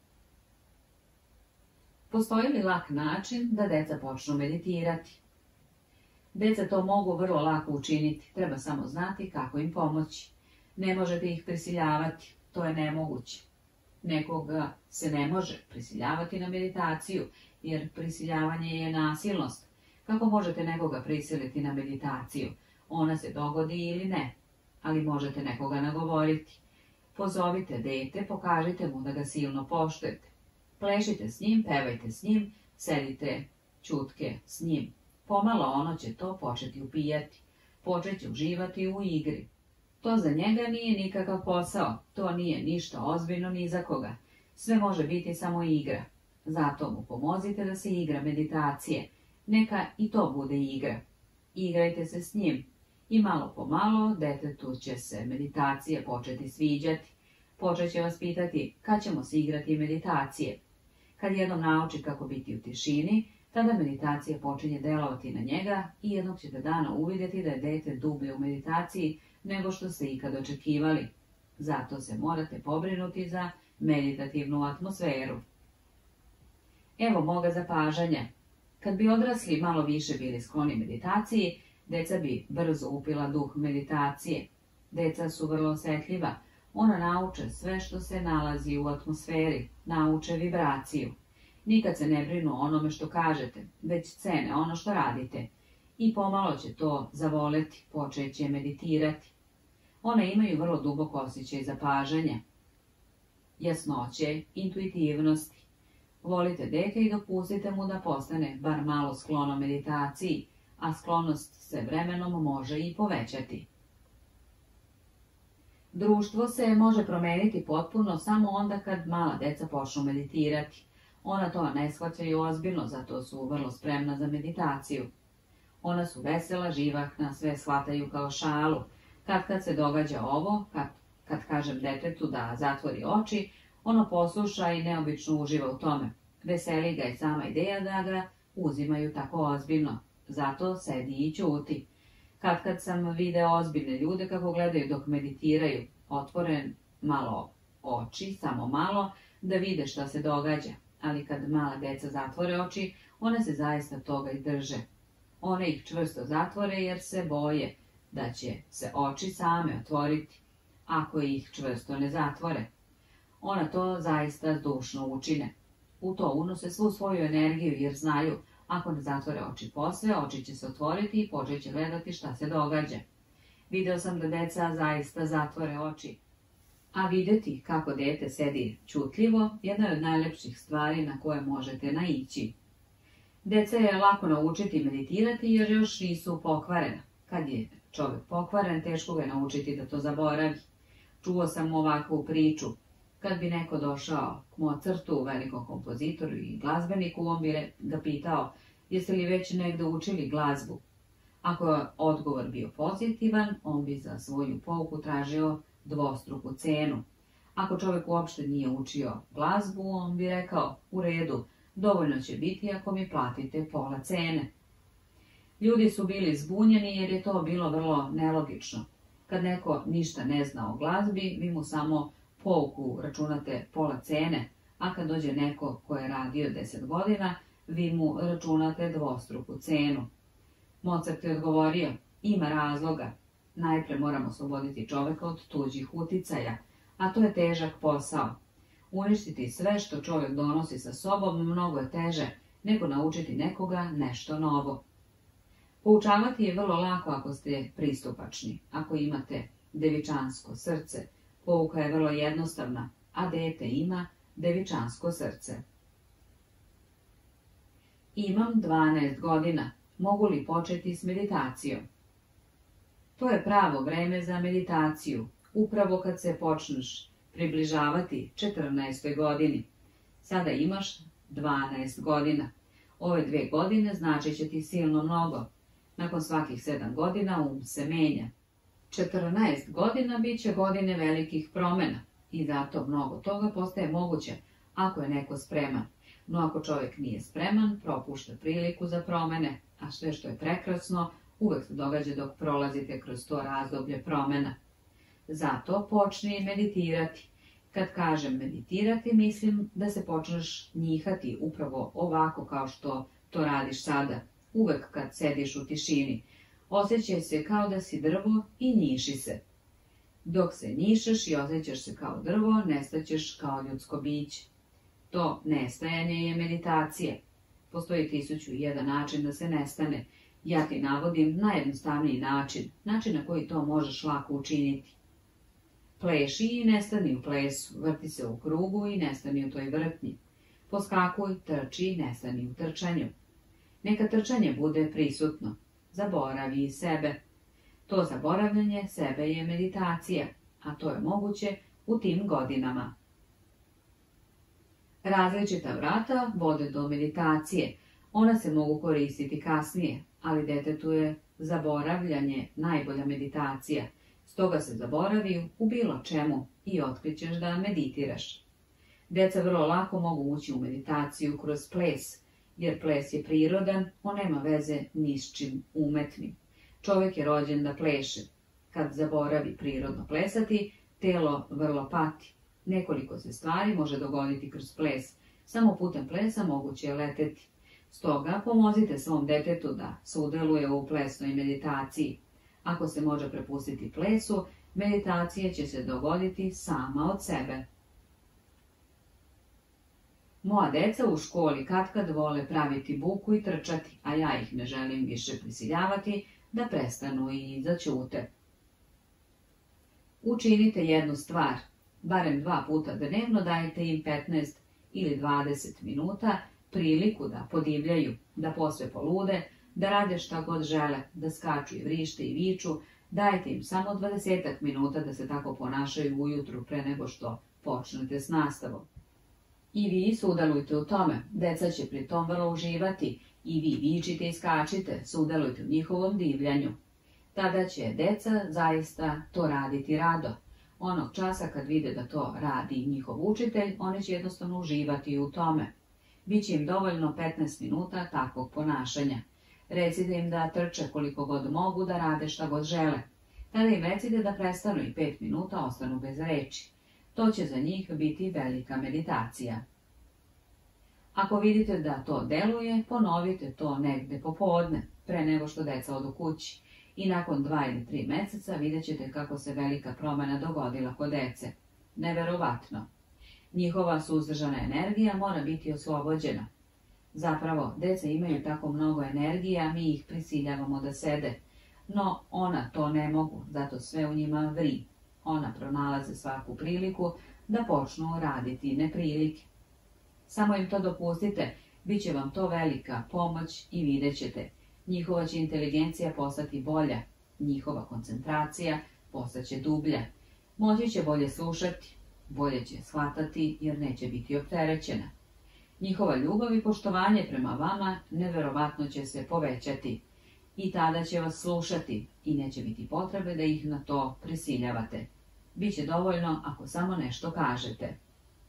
Postoji li lak način da deca počnu meditirati? Deca to mogu vrlo lako učiniti, treba samo znati kako im pomoći. Ne možete ih prisiljavati, to je nemoguće. Nekoga se ne može prisiljavati na meditaciju, jer prisiljavanje je nasilnost. Kako možete nekoga prisiliti na meditaciju? Ona se dogodi ili ne, ali možete nekoga nagovoriti. Pozovite dete, pokažite mu da ga silno poštujete. Plešite s njim, pevajte s njim, sedite ćutke s njim. Pomalo ono će to početi upijati, počet će uživati u igri. To za njega nije nikakav posao, to nije ništa ozbiljno ni za koga. Sve može biti samo igra. Zato mu pomozite da se igra meditacije. Neka i to bude igra. Igrajte se s njim. I malo po malo detetu će se meditacije početi sviđati. Počet će vas pitati kad ćemo se igrati meditacije. Kad jednom nauči kako biti u tišini, tada meditacija počinje delovati na njega i jednog ćete dana uvidjeti da je dete dublje u meditaciji nego što ste ikad očekivali. Zato se morate pobrinuti za meditativnu atmosferu. Evo moga zapažanja. Kad bi odrasli malo više bili skloni meditaciji, deca bi brzo upila duh meditacije. Deca su vrlo osjetljiva. Ona nauče sve što se nalazi u atmosferi, nauče vibraciju. Nikad se ne brinu o onome što kažete, već cene ono što radite. I pomalo će to zavoleti, počet će meditirati. One imaju vrlo dubok osjećaj zapažanja, jasnoće, intuitivnosti. Volite dete i dopustite mu da postane bar malo sklono meditaciji, a sklonost se vremenom može i povećati. Društvo se može promeniti potpuno samo onda kad mala deca počnu meditirati. Ona to ne shvaćaju ozbiljno, zato su vrlo spremna za meditaciju. Ona su vesela, živahna, sve shvataju kao šalu. Kad kad se događa ovo, kad, kad kažem detetu da zatvori oči, ono posluša i neobično uživa u tome. Veseli ga i sama ideja da ga uzimaju tako ozbiljno. Zato sedi i ćuti. Kad kad sam video ozbiljne ljude kako gledaju dok meditiraju, otvoren malo oči, samo malo, da vide šta se događa. Ali kad mala deca zatvore oči, one se zaista toga i drže. One ih čvrsto zatvore jer se boje da će se oči same otvoriti, ako ih čvrsto ne zatvore. Ona to zaista zdušno učine. U to unose svu svoju energiju jer znaju, ako ne zatvore oči posve, oči će se otvoriti i počet će gledati šta se događa. Video sam da deca zaista zatvore oči. A vidjeti kako dete sedi ćutljivo, jedna je od najlepših stvari na koje možete naići. Deca je lako naučiti meditirati jer još nisu pokvarena. Kad je čovjek pokvaren, teško ga je naučiti da to zaboravi. Čuo sam ovakvu priču. Kad bi neko došao k Mozartu, velikom kompozitoru i glazbeniku, on bi ga pitao, jeste li već negdje učili glazbu? Ako je odgovor bio pozitivan, on bi za svoju pouku tražio dvostruku cenu. Ako čovjek uopšte nije učio glazbu, on bi rekao, u redu, dovoljno će biti ako mi platite pola cene. Ljudi su bili zbunjeni jer je to bilo vrlo nelogično. Kad neko ništa ne zna o glazbi, vi mu samo pouku računate pola cene, a kad dođe neko ko je radio deset godina, vi mu računate dvostruku cenu. Mozart je odgovorio, ima razloga. Najpre moramo osloboditi čoveka od tuđih uticaja, a to je težak posao. Uništiti sve što čovjek donosi sa sobom mnogo je teže nego naučiti nekoga nešto novo. Poučavati je vrlo lako ako ste pristupačni, ako imate devičansko srce. Pouka je vrlo jednostavna, a dete ima devičansko srce. Imam dvanaest godina. Mogu li početi s meditacijom? To je pravo vreme za meditaciju, upravo kad se počneš približavati četrnaestoj godini. Sada imaš dvanaest godina. Ove dve godine znači će ti silno mnogo. Nakon svakih sedam godina um se menja. četrnaest godina bit će godine velikih promjena i zato mnogo toga postaje moguće ako je neko spreman. No ako čovjek nije spreman, propušta priliku za promjene, a sve što je prekrasno uvek se događa dok prolazite kroz to razdoblje promjena. Zato počni meditirati. Kad kažem meditirati, mislim da se počneš njihati upravo ovako kao što to radiš sada, uvek kad sediš u tišini. Osjećaj se kao da si drvo i njiši se. Dok se njišaš i osjećaš se kao drvo, nestaćeš kao ljudsko biće. To nestajanje je meditacija. Postoji tisuću i jedan način da se nestane. Ja ti navodim najjednostavniji način, način na koji to možeš lako učiniti. Pleši i nestani u plesu, vrti se u krugu i nestani u toj vrtnji. Poskakuj, trči i nestani u trčanju. Neka trčanje bude prisutno. Zaboravi sebe. To zaboravljanje sebe je meditacija, a to je moguće u tim godinama. Različita vrata vode do meditacije. Ona se mogu koristiti kasnije, ali detetu je zaboravljanje najbolja meditacija. Stoga se zaboravi u bilo čemu i otkrićeš da meditiraš. Deca vrlo lako mogu ući u meditaciju kroz ples, jer ples je prirodan, on nema veze ni s čim umetnim. Čovjek je rođen da pleše. Kad zaboravi prirodno plesati, telo vrlo pati. Nekoliko se stvari može dogoditi kroz ples. Samo putem plesa moguće je leteti. Stoga pomozite svom detetu da sudjeluje u plesnoj meditaciji. Ako se može prepustiti plesu, meditacija će se dogoditi sama od sebe. Moja deca u školi katkad vole praviti buku i trčati, a ja ih ne želim više prisiljavati da prestanu i zaćute. Učinite jednu stvar, barem dva puta dnevno dajte im petnaest ili dvadeset minuta priliku da podivljaju, da posve polude, da rade šta god žele, da skaču i vrište i viču, dajte im samo dvadesetak minuta da se tako ponašaju ujutru pre nego što počnete s nastavom. I vi sudjelujte u tome, deca će pri tom vrlo uživati, i vi vičite i skačite, sudjelujte u njihovom divljanju. Tada će deca zaista to raditi rado. Onog časa kad vide da to radi njihov učitelj, oni će jednostavno uživati u tome. Biće im dovoljno petnaest minuta takvog ponašanja. Recite im da trče koliko god mogu, da rade šta god žele. Tada im recite da prestanu i pet minuta ostanu bez reči. To će za njih biti velika meditacija. Ako vidite da to deluje, ponovite to negde popodne, pre nego što deca odu kući. I nakon dva ili tri meseca vidjet ćete kako se velika promjena dogodila kod dece. Neverovatno. Njihova suzdržana energija mora biti oslobođena. Zapravo, deca imaju tako mnogo energije, a mi ih prisiljavamo da sede. No, ona to ne mogu, zato sve u njima vri. Ona pronalaze svaku priliku da počnu raditi neprilike. Samo im to dopustite, bit će vam to velika pomoć i vidjet ćete. Njihova će inteligencija postati bolja, njihova koncentracija postaće dublja. Moći će bolje slušati, bolje će shvatati jer neće biti opterećena. Njihova ljubav i poštovanje prema vama neverovatno će se povećati i tada će vas slušati i neće biti potrebe da ih na to prisiljavate. Biće dovoljno ako samo nešto kažete.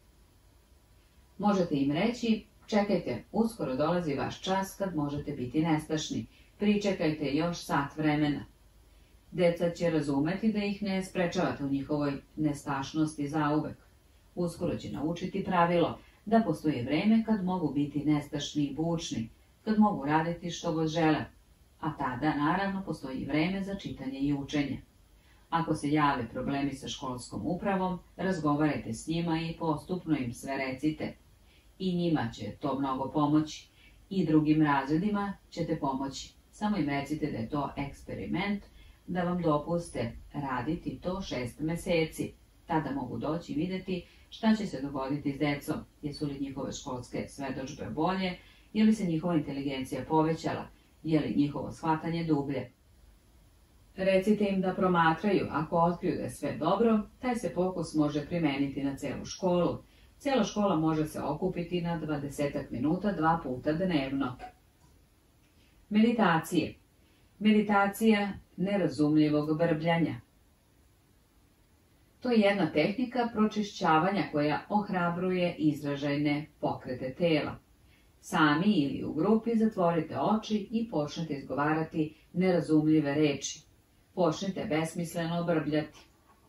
Možete im reći, čekajte, uskoro dolazi vaš čas kad možete biti nestašni. Pričekajte još sat vremena. Deca će razumeti da ih ne sprečavate u njihovoj nestašnosti zauvek. Uskoro će naučiti pravilo da postoji vreme kad mogu biti nestašni i bučni, kad mogu raditi što god žele, a tada naravno postoji vreme za čitanje i učenje. Ako se jave problemi sa školskom upravom, razgovarajte s njima i postupno im sve recite. I njima će to mnogo pomoći. I drugim razredima ćete pomoći. Samo im recite da je to eksperiment, da vam dopuste raditi to šest meseci. Tada mogu doći i vidjeti šta će se dogoditi s decom, jesu li njihove školske svedodžbe bolje, je li se njihova inteligencija povećala, je li njihovo shvatanje dublje. Recite im da promatraju, ako otkriju da je sve dobro, taj se pokus može primeniti na celu školu. Cijela škola može se okupiti na dvadesetak minuta dva puta dnevno. Meditacije. Meditacija nerazumljivog brbljanja. To je jedna tehnika pročišćavanja koja ohrabruje izražajne pokrete tela. Sami ili u grupi zatvorite oči i počnete izgovarati nerazumljive reči. Počnite besmisleno brbljati.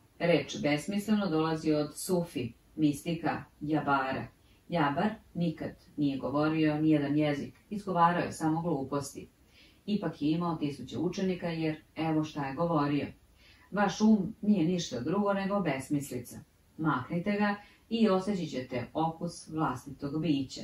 Reč besmisleno dolazi od sufi, mistika Jabara. Jabar nikad nije govorio nijedan jezik, izgovarao je samo gluposti. Ipak je imao tisuće učenika jer evo šta je govorio. Vaš um nije ništa drugo nego besmislica. Maknite ga i osjećat ćete okus vlastitog bića.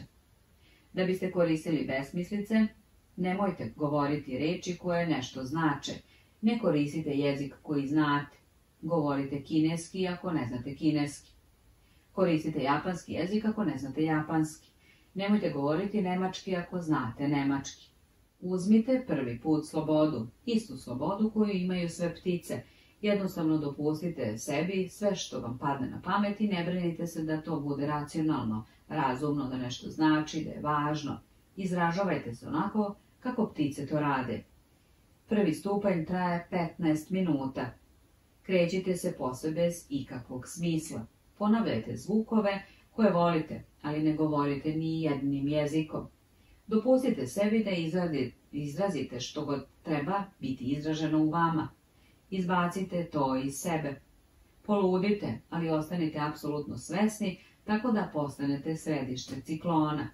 Da biste koristili besmislice, nemojte govoriti reči koje nešto znače. Ne koristite jezik koji znate. Govorite kineski ako ne znate kineski. Koristite japanski jezik ako ne znate japanski. Nemojte govoriti nemački ako znate nemački. Uzmite prvi put slobodu, istu slobodu koju imaju sve ptice. Jednostavno dopustite sebi sve što vam padne na pamet i ne brinite se da to bude racionalno, razumno, da nešto znači, da je važno. Izražavajte se onako kako ptice to rade. Prvi stupanj traje petnaest minuta. Krećite se posve bez ikakvog smisla. Ponavljajte zvukove koje volite, ali ne govorite ni jednim jezikom. Dopustite sebi da izrazite što god treba biti izraženo u vama. Izbacite to iz sebe. Poludite, ali ostanite apsolutno svesni, tako da postanete središte ciklona.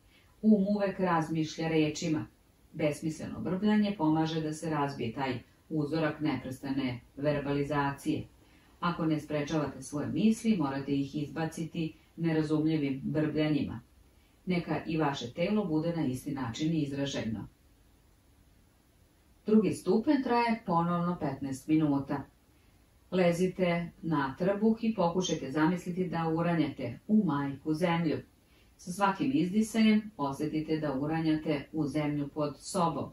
Um uvek razmišlja rečima. Besmisleno brbljanje pomaže da se razbije taj uzorak neprestane verbalizacije. Ako ne sprečavate svoje misli, morate ih izbaciti nerazumljivim brbljanjima. Neka i vaše telo bude na isti način izraženo. Drugi stupanj traje ponovno petnaest minuta. Lezite na trbuh i pokušajte zamisliti da uranjate u majku zemlju. Sa svakim izdisajem osjetite da uranjate u zemlju pod sobom.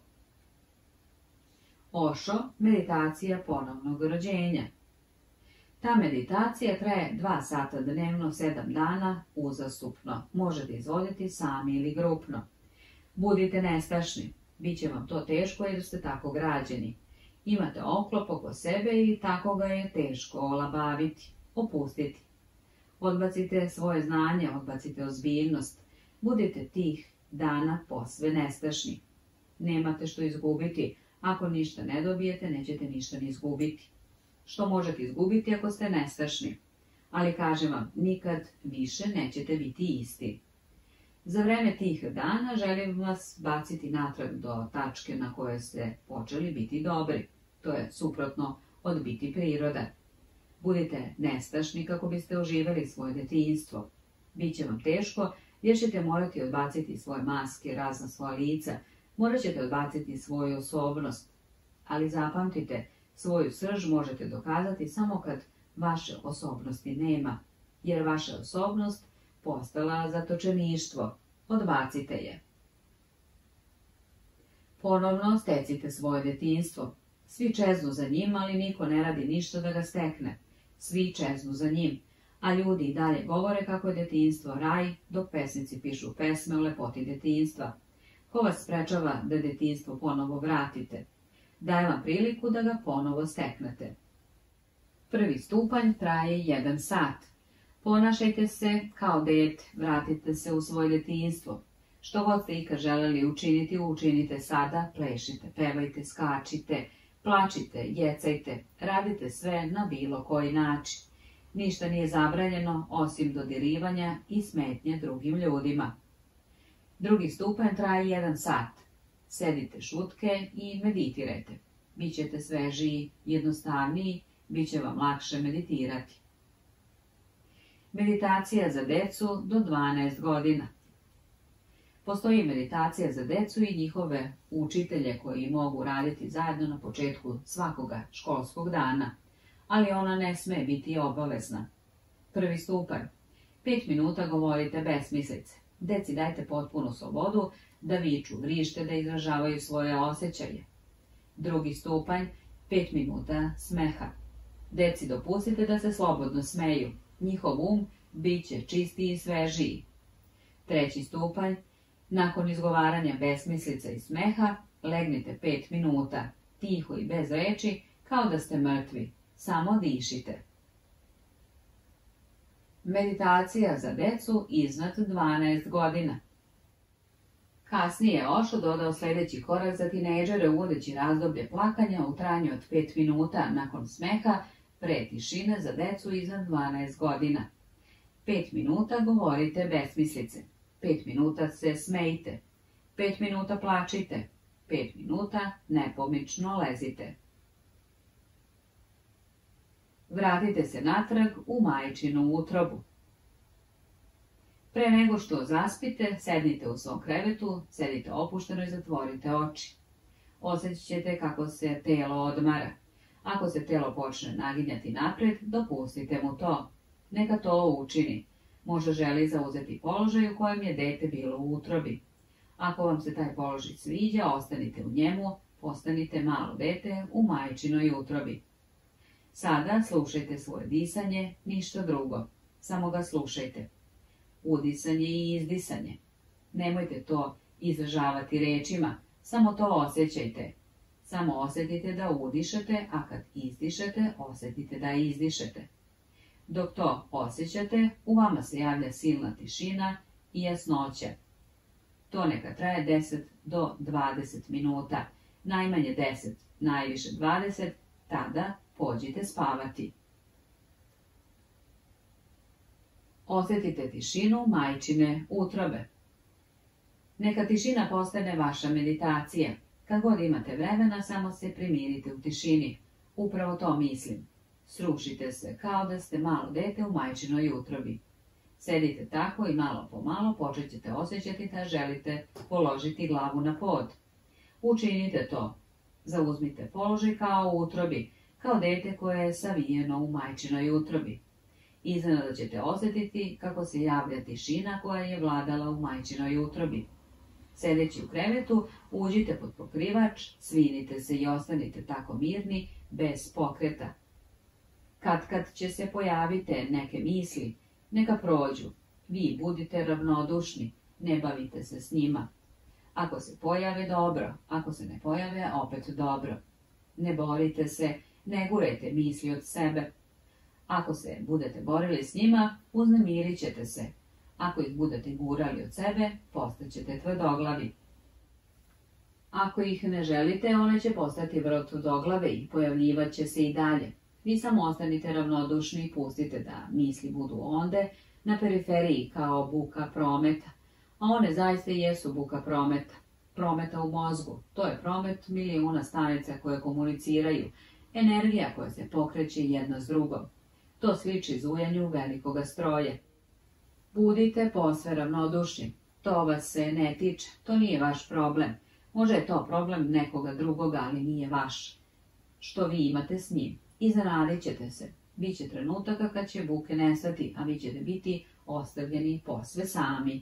Ošo, meditacija ponovnog rođenja. Ta meditacija traje dva sata dnevno, sedam dana, uzastupno. Možete izvoditi sami ili grupno. Budite nestašni. Biće vam to teško jer ste tako građeni. Imate oklop oko sebe i tako ga je teško olabaviti, opustiti. Odbacite svoje znanje, odbacite ozbiljnost. Budite tih dana posve nestašni. Nemate što izgubiti. Ako ništa ne dobijete, nećete ništa ni izgubiti. Što možete izgubiti ako ste nestašni? Ali kažem vam, nikad više nećete biti isti. Za vreme tih dana želim vas baciti natrag do tačke na kojoj ste počeli biti dobri. To je suprotno od biti priroda. Budite nestašni kako biste uživali svoje detinjstvo. Biće vam teško jer ćete morati odbaciti svoje maske, razna svoja lica, morat ćete odbaciti svoju osobnost. Ali zapamtite, svoju srž možete dokazati samo kad vaše osobnosti nema, jer vaša osobnost postala zatočeništvo. Odbacite je. Ponovno stecite svoje detinjstvo. Svi čeznu za njim, ali niko ne radi ništa da ga stekne. Svi čeznu za njim, a ljudi i dalje govore kako je detinjstvo raj, dok pesnici pišu pesme o lepoti detinjstva. Ko vas sprečava da detinjstvo ponovo vratite? Daje vam priliku da ga ponovo steknete. Prvi stupanj traje jedan sat. Ponašajte se kao dete, vratite se u svoje detinjstvo. Što god ste ikad želeli učiniti, učinite sada, plešite, pevajte, skačite, plačite, jecajte, radite sve na bilo koji način. Ništa nije zabranjeno osim dodirivanja i smetnje drugim ljudima. Drugi stupanj traje jedan sat. Sedite šutke i meditirajte. Bićete svežiji, jednostavniji, bit će vam lakše meditirati. Meditacija za decu do dvanaest godina. Postoji meditacija za decu i njihove učitelje koji mogu raditi zajedno na početku svakoga školskog dana, ali ona ne sme biti obavezna. Prvi stupanj. Pet minuta govorite besmislice. Deci dajte potpunu slobodu da viču, vrište, da izražavaju svoje osjećaje. Drugi stupanj. Pet minuta smeha. Deci dopustite da se slobodno smeju. Njihov um bit će čistiji i svežiji. Treći stupanj. Nakon izgovaranja besmislica i smeha, legnite pet minuta, tiho i bez reči, kao da ste mrtvi. Samo dišite. Meditacija za decu iznad dvanaest godina. Kasnije je Ošo dodao sljedeći korak za tinejdžere uvodeći razdoblje plakanja u trajanju od pet minuta nakon smeha pre tišine za decu iznad dvanaest godina. pet minuta govorite besmislice. pet minuta se smejte. pet minuta plačite. pet minuta nepomično lezite. Vratite se natrag u majčinu utrobu. Pre nego što zaspite, sednite u svom krevetu, sedite opušteno i zatvorite oči. Osjećat ćete kako se telo odmara. Ako se telo počne naginjati napred, dopustite mu to. Neka to učini. Možda želi zauzeti položaj u kojem je dete bilo u utrobi. Ako vam se taj položaj sviđa, ostanite u njemu, postanite malo dete u majčinoj utrobi. Sada slušajte svoje disanje, ništa drugo. Samo ga slušajte. Udisanje i izdisanje. Nemojte to izražavati rečima, samo to osjećajte. Samo osjetite da udišete, a kad izdišete, osjetite da izdišete. Dok to osjećate, u vama se javlja silna tišina i jasnoća. To neka traje deset do dvadeset minuta, najmanje deset, najviše dvadeset, tada pođite spavati. Osjetite tišinu majčine utrobe. Neka tišina postane vaša meditacija. Kad god imate vremena, samo se primirite u tišini. Upravo to mislim. Srušite se kao da ste malo dete u majčinoj utrobi. Sedite tako i malo po malo počet ćete osjećati da želite položiti glavu na pod. Učinite to. Zauzmite položaj kao u utrobi. kao dete koje je savijeno u majčinoj utrobi. Iznenada ćete osjetiti kako se javlja tišina koja je vladala u majčinoj utrobi. Sedeći u krevetu, uđite pod pokrivač, svinite se i ostanite tako mirni, bez pokreta. Kad kad će se pojaviti neke misli, neka prođu. Vi budite ravnodušni, ne bavite se s njima. Ako se pojave, dobro, ako se ne pojave, opet dobro. Ne borite se, ne gurajte misli od sebe. Ako se budete borili s njima, uznemirit ćete se. Ako ih budete gurali od sebe, postaćete tvrdoglavi. Ako ih ne želite, one će postati vrlo tvrdoglave i pojavljivat će se i dalje. Vi samo ostanite ravnodušni i pustite da misli budu onde, na periferiji kao buka prometa. A one zaista jesu buka prometa. Prometa u mozgu. To je promet milijuna stanica koje komuniciraju. Energija koja se pokreće jedna s drugom. To sliči zujanju velikoga stroja. Budite posve ravnodušni. To vas se ne tiče. To nije vaš problem. Možda je to problem nekoga drugoga, ali nije vaš. Što vi imate s njim? Iznenadit ćete se. Biće trenutaka kad će buke nestati, a vi ćete biti ostavljeni posve sami.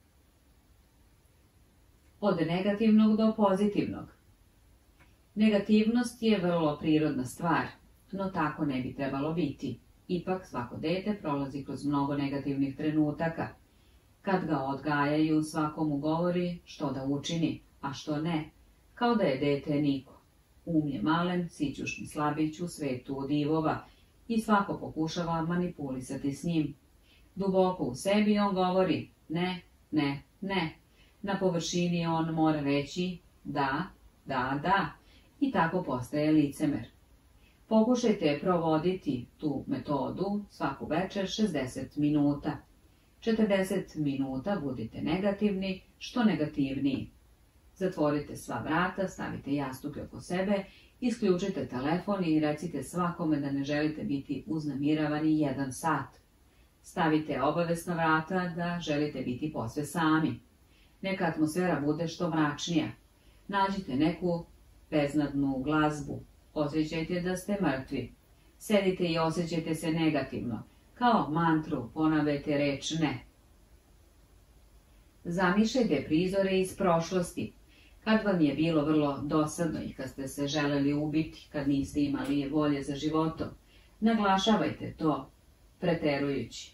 Od negativnog do pozitivnog. Negativnost je vrlo prirodna stvar, no tako ne bi trebalo biti. Ipak svako dete prolazi kroz mnogo negativnih trenutaka. Kad ga odgajaju, svakomu govori što da učini, a što ne, kao da je dete niko. Um je malen, sićušni slabić u svetu divova i svako pokušava manipulisati s njim. Duboko u sebi on govori ne, ne, ne. Na površini on mora reći da, da, da i tako postaje licemer. Pokušajte provoditi tu metodu svaku večer šezdeset minuta. četrdeset minuta budite negativni, što negativniji. Zatvorite sva vrata, stavite jastuke oko sebe, isključite telefon i recite svakome da ne želite biti uznemiravani jedan sat. Stavite obavezna vrata da želite biti posve sami. Neka atmosfera bude što mračnija. Nađite neku beznadnu glazbu. Osjećajte da ste mrtvi. Sedite i osjećajte se negativno. Kao mantru ponavljajte reč ne. Zamišljajte prizore iz prošlosti. Kad vam je bilo vrlo dosadno i kad ste se želeli ubiti, kad niste imali volje za životom, naglašavajte to, preterujući.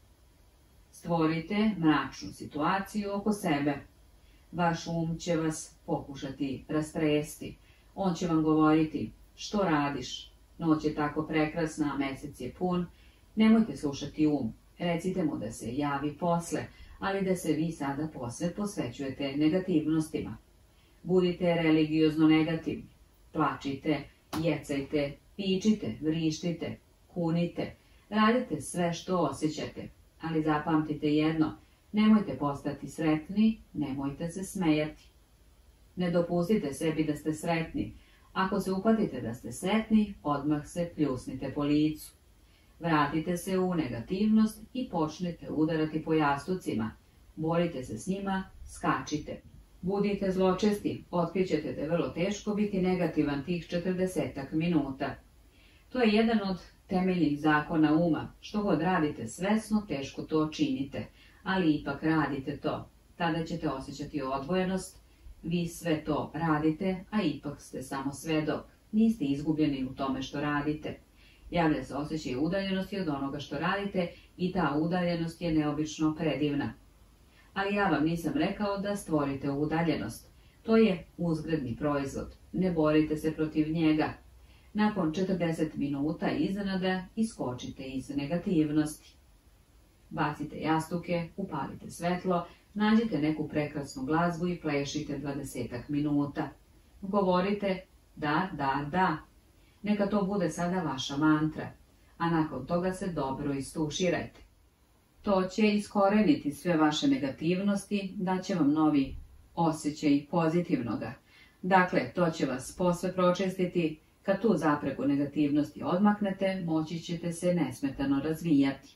Stvorite mračnu situaciju oko sebe. Vaš um će vas pokušati rastresti. On će vam govoriti, što radiš? Noć je tako prekrasna, a mesec je pun. Nemojte slušati um. Recite mu da se javi posle, ali da se vi sada posve posvećujete negativnostima. Budite religiozno negativni. Plačite, jecajte, pičite, vrištite, kunite. Radite sve što osjećate. Ali zapamtite jedno, nemojte postati sretni, nemojte se smejati. Ne dopustite sebi da ste sretni. Ako se uhvatite da ste sretni, odmah se pljusnite po licu. Vratite se u negativnost i počnite udarati po jastucima. Borite se s njima, skačite. Budite zločesti, otkrićete da je vrlo teško biti negativan tih četrdesetak minuta. To je jedan od temeljnih zakona uma. Što god radite svesno, teško to činite, ali ipak radite to. Tada ćete osjećati odvojenost. Vi sve to radite, a ipak ste samo svedok. Niste izgubljeni u tome što radite. Javlja se osjećaj udaljenosti od onoga što radite i ta udaljenost je neobično predivna. Ali ja vam nisam rekao da stvorite udaljenost. To je uzgredni proizvod. Ne borite se protiv njega. Nakon četrdeset minuta iznenada iskočite iz negativnosti. Bacite jastuke, upalite svetlo, nađite neku prekrasnu glazbu i plešite dvadesetak minuta. Govorite da, da, da. Neka to bude sada vaša mantra, a nakon toga se dobro istuširajte. To će iskoreniti sve vaše negativnosti, daće vam novi osjećaj pozitivnoga. Dakle, to će vas posve pročistiti. Kad tu zapreku negativnosti odmaknete, moći ćete se nesmetano razvijati.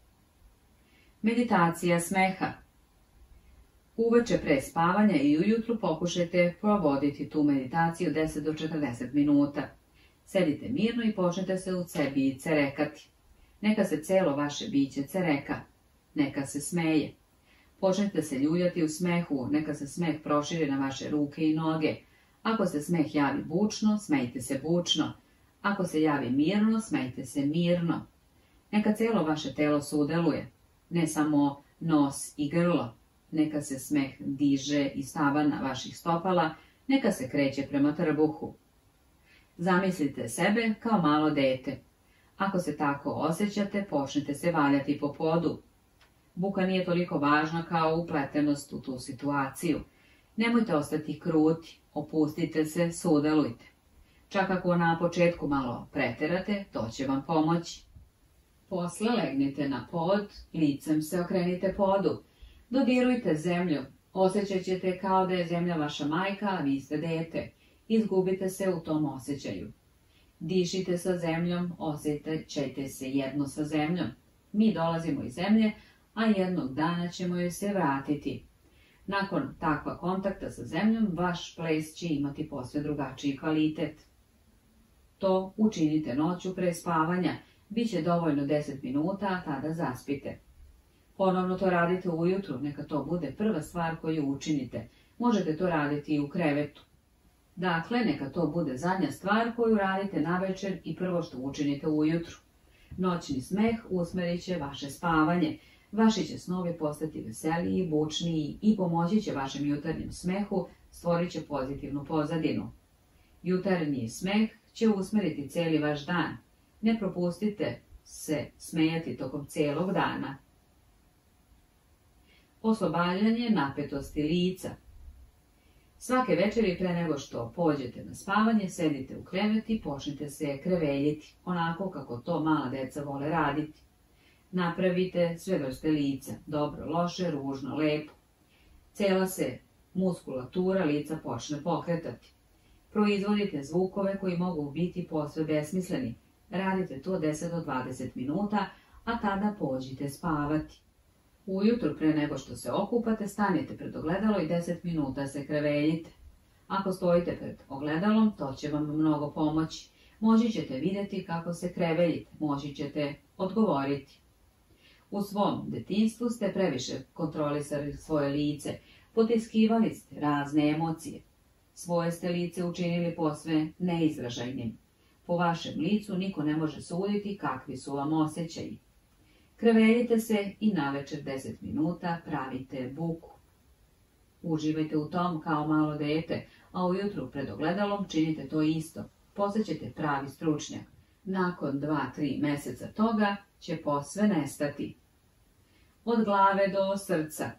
Meditacija smeha. Uveče pre spavanja i ujutru pokušajte provoditi tu meditaciju deset do četrdeset minuta. Sedite mirno i počnete se u sebi cerekati. Neka se celo vaše biće cereka. Neka se smeje. Počnite se ljuljati u smehu, neka se smeh proširi na vaše ruke i noge. Ako se smeh javi bučno, smejte se bučno. Ako se javi mirno, smejte se mirno. Neka celo vaše telo sudeluje, ne samo nos i grlo. Neka se smeh diže iz tavana vaših stopala, neka se kreće prema trbuhu. Zamislite sebe kao malo dete. Ako se tako osjećate, počnite se valjati po podu. Buka nije toliko važna kao upletenost u tu situaciju. Nemojte ostati kruti, opustite se, sudelujte. Čak ako na početku malo preterate, to će vam pomoći. Posle legnite na pod, licem se okrenite podu. Dodirujte zemlju, osjećat ćete kao da je zemlja vaša majka, a vi ste dete. Izgubite se u tom osjećaju. Dišite sa zemljom, osjećajte se jedno sa zemljom. Mi dolazimo iz zemlje, a jednog dana ćemo joj se vratiti. Nakon takva kontakta sa zemljom, vaš ples će imati posve drugačiji kvalitet. To učinite noću pre spavanja, bit će dovoljno deset minuta, a tada zaspite. Ponovno to radite ujutru, neka to bude prva stvar koju učinite. Možete to raditi i u krevetu. Dakle, neka to bude zadnja stvar koju radite navečer i prvo što učinite ujutru. Noćni smeh usmerit će vaše spavanje. Vaši će snovi postati veseliji, bučniji i pomoći će vašem jutarnjem smehu, stvorit će pozitivnu pozadinu. Jutarnji smeh će usmeriti cijeli vaš dan. Ne propustite se smejati tokom cijelog dana. Oslobađanje napetosti lica. Svake večeri pre nego što pođete na spavanje, sedite u krevet i počnite se kreveljiti, onako kako to mala deca vole raditi. Napravite sve vrste lica, dobro, loše, ružno, lepo. Cela se muskulatura lica počne pokretati. Proizvodite zvukove koji mogu biti posve besmisleni. Radite to deset do dvadeset minuta, a tada pođite spavati. Ujutru pre nego što se okupate, stanite pred ogledalo i deset minuta se kreveljite. Ako stojite pred ogledalom, to će vam mnogo pomoći. Moći ćete vidjeti kako se kreveljite, moći ćete odgovoriti. U svom detinjstvu ste previše kontrolisali svoje lice, potiskivali ste razne emocije. Svoje ste lice učinili posve neizražajnim. Po vašem licu niko ne može suditi kakvi su vam osjećaji. Kreveljite se i navečer deset minuta pravite buku. Uživajte u tom kao malo dete, a ujutru pred ogledalom činite to isto. Postaćete pravi stručnjak. Nakon dva do tri meseca toga će posve nestati. Od glave do srca.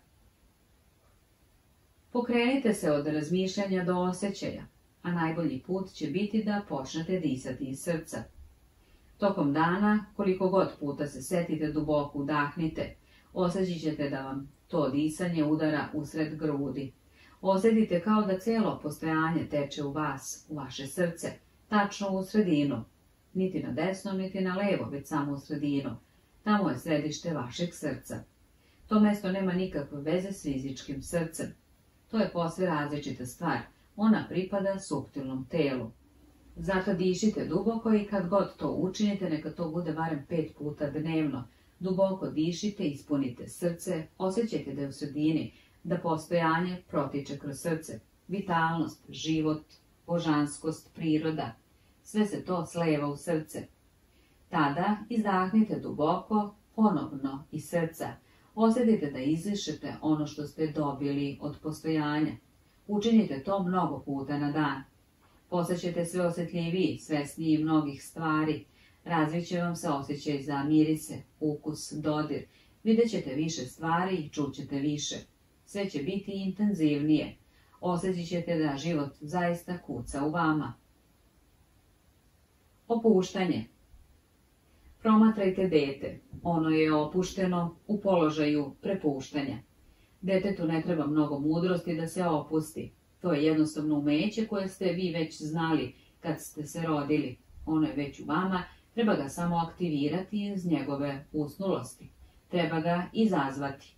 Pokrenite se od razmišljanja do osjećaja, a najbolji put će biti da počnete disati iz srca. Tokom dana, koliko god puta se setite, duboko udahnite. Osjećat ćete da vam to disanje udara usred grudi. Osjetite kao da cijelo postojanje teče u vas, u vaše srce, tačno u sredinu. Niti na desno, niti na levo, već samo u sredinu. Tamo je središte vašeg srca. To mesto nema nikakve veze s fizičkim srcem. To je posve različita stvar. Ona pripada suptilnom telu. Zato dišite duboko i kad god to učinite, neka to bude barem pet puta dnevno. Duboko dišite, ispunite srce, osjećajte da je u sredini, da postojanje protiče kroz srce. Vitalnost, život, božanskost, priroda. Sve se to sleva u srce. Tada izdahnite duboko, ponovno iz srca. Osjetite da izlišete ono što ste dobili od postojanja. Učinite to mnogo puta na dan. Postaćete sve osjetljiviji, svesniji mnogih stvari. Razviće vam se osjećaj za mirise, ukus, dodir. Vidjet ćete više stvari i čućete više. Sve će biti intenzivnije. Osjetit ćete da život zaista kuca u vama. Opuštanje. Promatrajte dete. Ono je opušteno u položaju prepuštanja. Detetu ne treba mnogo mudrosti da se opusti. To je jednostavno umeće koje ste vi već znali kad ste se rodili. Ono je već u vama, treba ga samo aktivirati iz njegove usnulosti. Treba ga izazvati.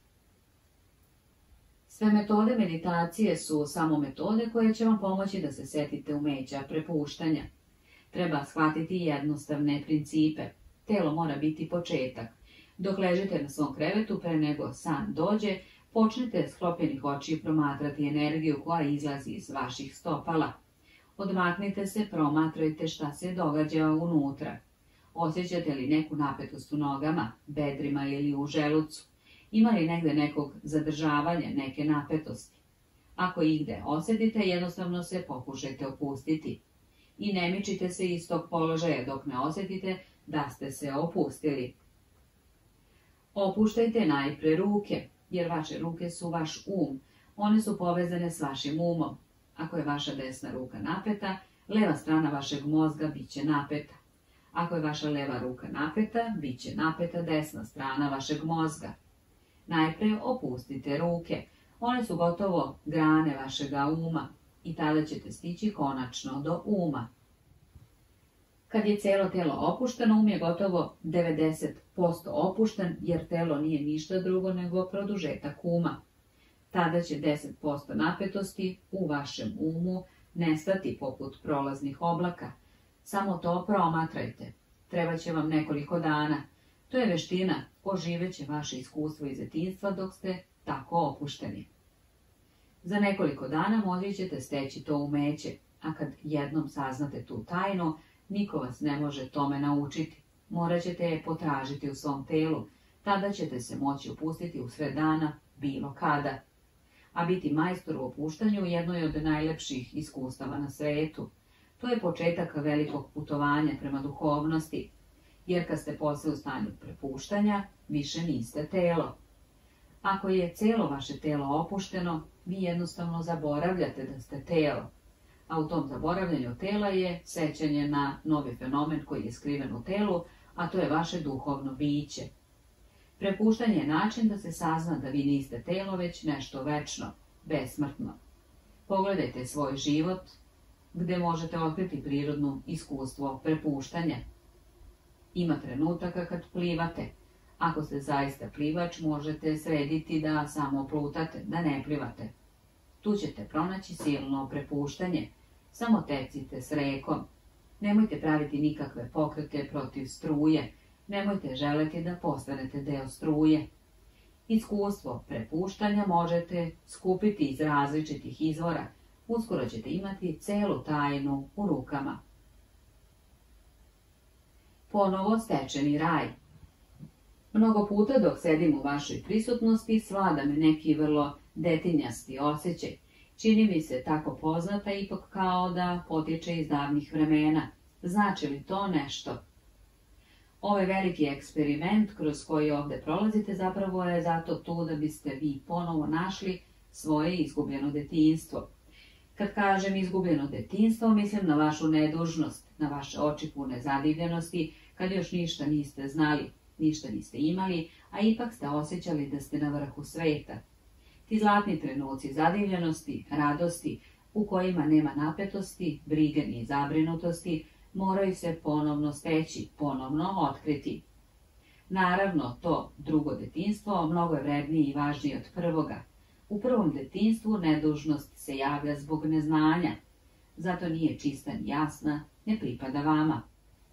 Sve metode meditacije su samo metode koje će vam pomoći da se setite umeća prepuštanja. Treba shvatiti jednostavne principe. Telo mora biti početak. Dok ležite na svom krevetu, pre nego san dođe, počnite sklopljenih očiju promatrati energiju koja izlazi iz vaših stopala. Odmaknite se, promatrajte šta se događa unutra. Osjećate li neku napetost u nogama, bedrima ili u želucu? Ima li negde nekog zadržavanja, neke napetosti? Ako igde osjetite, jednostavno se pokušajte opustiti. I ne mičite se iz tog položaja dok ne osjetite da ste se opustili. Opuštajte najpre ruke, jer vaše ruke su vaš um. One su povezane s vašim umom. Ako je vaša desna ruka napeta, leva strana vašeg mozga bit će napeta. Ako je vaša leva ruka napeta, bit će napeta desna strana vašeg mozga. Najpre opustite ruke. One su gotovo grane vašega uma i tada ćete stići konačno do uma. Kad je cijelo telo opušteno, um je gotovo devedeset posto opušten, jer telo nije ništa drugo nego produžetak uma. Tada će deset posto napetosti u vašem umu nestati poput prolaznih oblaka. Samo to promatrajte. Trebaće vam nekoliko dana. To je veština, oživeće vaše iskustvo iz djetinjstva dok ste tako opušteni. Za nekoliko dana moći ćete steći to umeće, a kad jednom saznate tu tajnu, niko vas ne može tome naučiti. Morat ćete je potražiti u svom telu, tada ćete se moći opustiti u sred dana, bilo kada. A biti majstor u opuštanju jedno je od najlepših iskustava na svetu. To je početak velikog putovanja prema duhovnosti, jer kad ste posle u stanju prepuštanja, više niste telo. Ako je cijelo vaše telo opušteno, vi jednostavno zaboravljate da ste telo. A u tom zaboravljanju tela je sećanje na novi fenomen koji je skriven u telu, a to je vaše duhovno biće. Prepuštanje je način da se sazna da vi niste telo, već nešto večno, besmrtno. Pogledajte svoj život, gde možete otkriti prirodno iskustvo prepuštanja. Ima trenutaka kad plivate. Ako ste zaista plivač, možete srediti da samo plutate, da ne plivate. Tu ćete pronaći silno prepuštanje. Samo tecite s rekom. Nemojte praviti nikakve pokrete protiv struje. Nemojte želeti da postanete deo struje. Iskustvo prepuštanja možete skupiti iz različitih izvora. Uskoro ćete imati celu tajnu u rukama. Ponovo stečeni raj. Mnogo puta dok sedim u vašoj prisutnosti, svlada me neki vrlo detinjasti osjećaj. Čini mi se tako poznata, ipak kao da potiče iz davnih vremena. Znači li to nešto? Ovaj veliki eksperiment kroz koji ovdje prolazite zapravo je zato tu da biste vi ponovo našli svoje izgubljeno detinjstvo. Kad kažem izgubljeno detinjstvo, mislim na vašu nedužnost, na vaše oči pune zadivljenosti, kad još ništa niste znali, ništa niste imali, a ipak ste osjećali da ste na vrhu sveta. Ti zlatni trenuci zadivljenosti, radosti, u kojima nema napetosti, brige ni zabrinutosti, moraju se ponovno steći, ponovno otkriti. Naravno, to drugo detinjstvo mnogo je vrednije i važnije od prvoga. U prvom detinjstvu nedužnost se javlja zbog neznanja, zato nije čista ni jasna, ne pripada vama.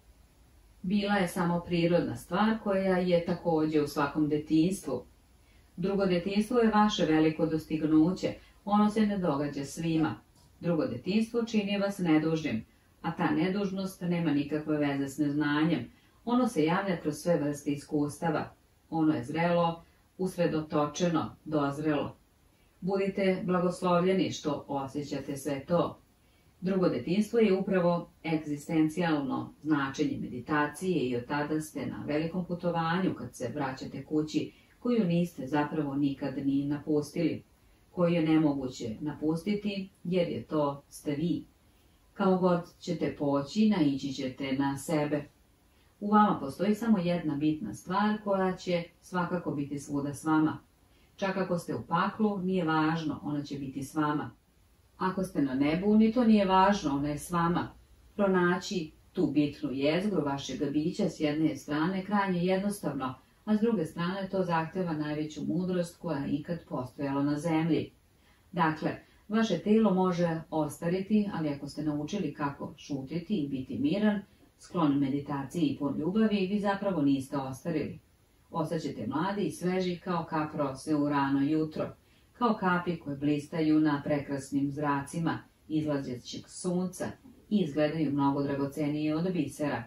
Bila je samo prirodna stvar koja je također u svakom detinjstvu. Drugo detinjstvo je vaše veliko dostignuće, ono se ne događa svima. Drugo detinjstvo čini vas nedužnim, a ta nedužnost nema nikakve veze s neznanjem. Ono se javlja kroz sve vrste iskustava. Ono je zrelo, usredotočeno, dozrelo. Budite blagoslovljeni što osjećate sve to. Drugo detinjstvo je upravo egzistencijalno značenje meditacije i od tada ste na velikom putovanju kad se vraćate kući, koju niste zapravo nikad ni napustili, koju je nemoguće napustiti jer je to ste vi. Kao god ćete poći, naići ćete na sebe. U vama postoji samo jedna bitna stvar koja će svakako biti svuda s vama. Čak ako ste u paklu, nije važno, ona će biti s vama. Ako ste na nebu, ni to nije važno, ona je s vama. Pronaći tu bitnu jezgru vašeg bića s jedne strane krajnje jednostavno, a s druge strane to zahteva najveću mudrost koja je ikad postojala na zemlji. Dakle, Vaše telo može ostariti, ali ako ste naučili kako šutiti i biti miran, sklon meditaciji i pun ljubavi, vi zapravo niste ostarili. Ostaćete mladi i sveži kao kap rose u rano jutro, kao kapi koje blistaju na prekrasnim zracima izlazećeg sunca i izgledaju mnogo dragocenije od bisera.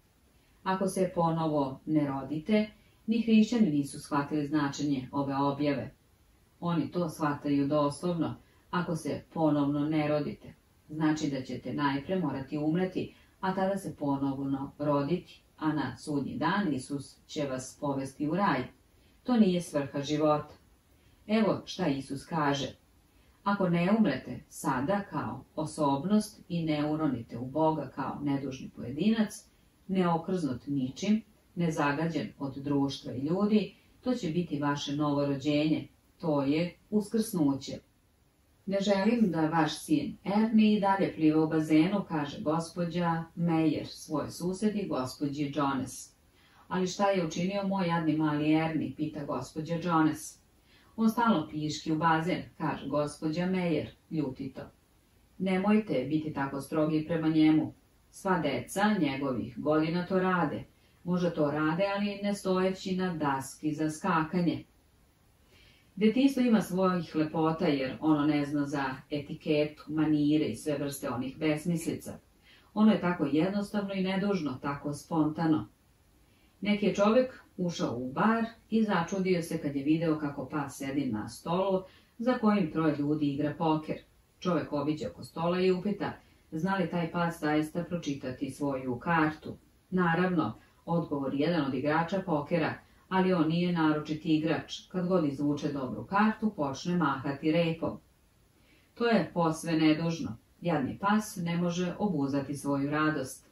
Ako se ponovo ne rodite, ni hrišćani nisu shvatili značenje ove objave. Oni to shvataju doslovno. Ako se ponovno ne rodite, znači da ćete najpre morati umreti, a tada se ponovno roditi, a na sudnji dan Isus će vas povesti u raj. To nije svrha života. Evo šta Isus kaže. Ako ne umrete sada kao osobnost i ne uronite u Boga kao nedužni pojedinac, neokrznut ničim, nezagađen od društva i ljudi, to će biti vaše novo rođenje, to je uskrsnuće. Ne želim da vaš sin Ernie i dalje pliva u bazenu, kaže gospođa Meyer svoje susedi, gospođi Jones. Ali šta je učinio moj jadni mali Ernie, pita gospođa Jones. On stalno piški u bazen, kaže gospođa Meyer, ljutito. Nemojte biti tako strogi prema njemu. Sva deca njegovih godina to rade. Možda to rade, ali ne stojeći na daski za skakanje. Detinjstvo ima svojih lepota jer ono ne zna za etiketu, manire i sve vrste onih besmislica. Ono je tako jednostavno i nedužno, tako spontano. Neki je čovjek ušao u bar i začudio se kad je video kako pas sedi na stolu za kojim troje ljudi igra poker. Čovjek obiđe oko stola i upita, zna li taj pas zaista pročitati svoju kartu. Naravno, odgovor jedan od igrača pokera, ali on nije naročiti igrač. Kad god izvuče dobru kartu, počne mahati repom. To je posve nedužno. Jadni pas ne može obuzati svoju radost.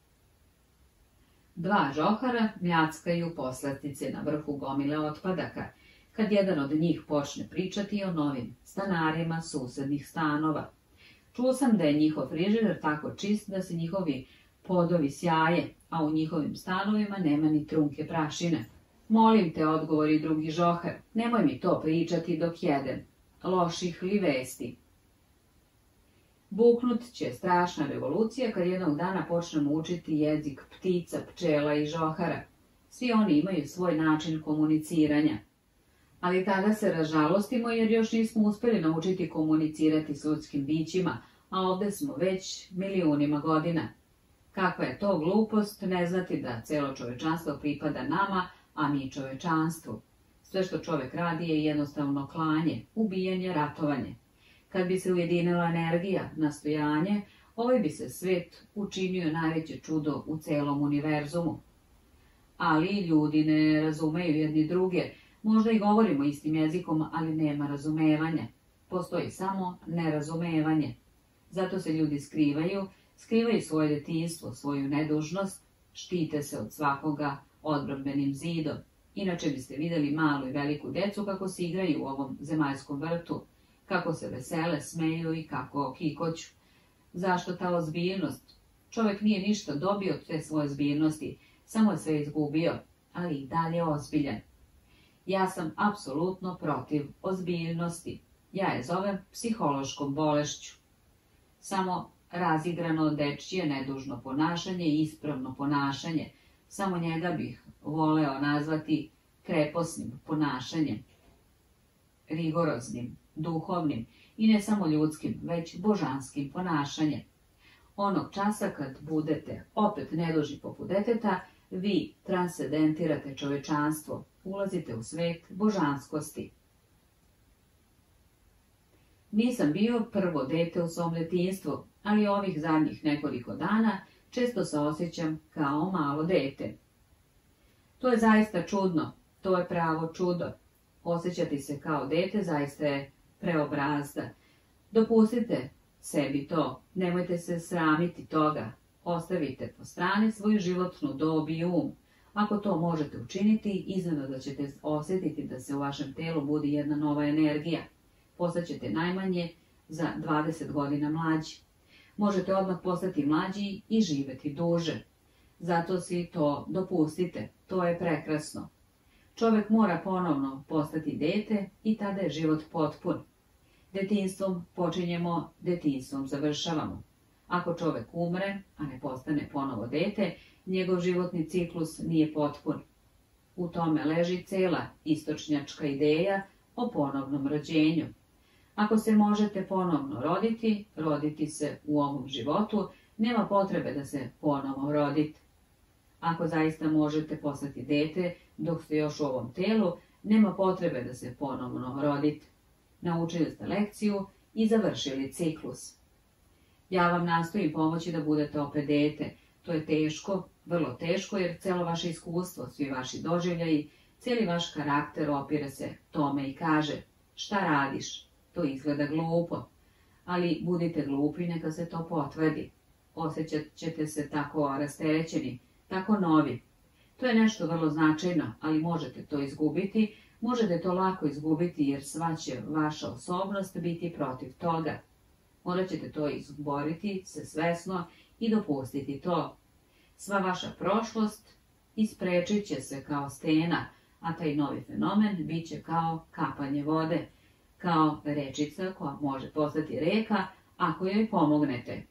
Dva žohara mljackaju poslastice na vrhu gomile otpadaka, kad jedan od njih počne pričati o novim stanarima susednih stanova. Čuo sam da je njihov frižider tako čist da se njihovi podovi sjaje, a u njihovim stanovima nema ni trunke prašine. Molim te, odgovori drugi žohar, nemoj mi to pričati dok jedem. Loših li vesti? Buknut će strašna revolucija kad jednog dana počnemo učiti jezik ptica, pčela i žohara. Svi oni imaju svoj način komuniciranja. Ali tada se ražalostimo jer još nismo uspjeli naučiti komunicirati s ljudskim bićima, a ovdje smo već milijunima godina. Kakva je to glupost ne znati da celo čovečanstvo pripada nama, a mi čovečanstvu. Sve što čovjek radi je jednostavno klanje, ubijanje, ratovanje. Kad bi se ujedinila energija, nastojanje, ovaj bi se svet učinio najveće čudo u celom univerzumu. Ali ljudi ne razumeju jedni druge, možda i govorimo istim jezikom, ali nema razumevanja. Postoji samo nerazumevanje. Zato se ljudi skrivaju, skrivaju svoje detinjstvo, svoju nedužnost, štite se od svakoga odbrambenim zidom. Inače biste vidjeli malu i veliku decu kako se igraju u ovom zemaljskom vrtu, kako se vesele, smeju i kako kikoću. Zašto ta ozbiljnost? Čovjek nije ništa dobio od te svoje ozbiljnosti, samo je sve izgubio, ali i dalje ozbiljan. Ja sam apsolutno protiv ozbiljnosti. Ja je zovem psihološkom bolešću. Samo razigrano dečije nedužno ponašanje i ispravno ponašanje, samo njega bih voleo nazvati kreposnim ponašanjem, rigoroznim, duhovnim i ne samo ljudskim, već božanskim ponašanjem. Onog časa kad budete opet nedužni poput deteta, vi transcendentirate čovečanstvo, ulazite u svet božanskosti. Nisam bio prvo dete u svom detinjstvu, ali ovih zadnjih nekoliko dana često se osjećam kao malo dete. To je zaista čudno, to je pravo čudo. Osjećati se kao dete zaista je preobrazda. Dopustite sebi to, nemojte se sramiti toga. Ostavite po strani svoju životnu dob i um. Ako to možete učiniti, iznenada ćete osjetiti da se u vašem telu budi jedna nova energija. Postaćete najmanje za dvadeset godina mlađi. Možete odmah postati mlađi i živjeti duže. Zato si to dopustite, to je prekrasno. Čovjek mora ponovno postati dete i tada je život potpun. Detinjstvom počinjemo, detinjstvom završavamo. Ako čovek umre, a ne postane ponovo dete, njegov životni ciklus nije potpun. U tome leži cela istočnjačka ideja o ponovnom rođenju. Ako se možete ponovno roditi, roditi se u ovom životu, nema potrebe da se ponovo rodite. Ako zaista možete postati dete dok ste još u ovom telu, nema potrebe da se ponovno rodite. Naučili ste lekciju i završili ciklus. Ja vam nastojim pomoći da budete opet dete. To je teško, vrlo teško, jer celo vaše iskustvo, svi vaši doživljaji, cijeli vaš karakter opire se tome i kaže: šta radiš? To izgleda glupo. Ali budite glupi, neka se to potvrdi. Osjećat ćete se tako rasterećeni, tako novi. To je nešto vrlo značajno, ali možete to izgubiti, možete to lako izgubiti jer sva će vaša osobnost biti protiv toga. Morat ćete to izboriti se svesno i dopustiti to. Sva vaša prošlost isprečit će se kao stena, a taj novi fenomen bit će kao kapanje vode, kao rečica koja može postati reka ako joj pomognete.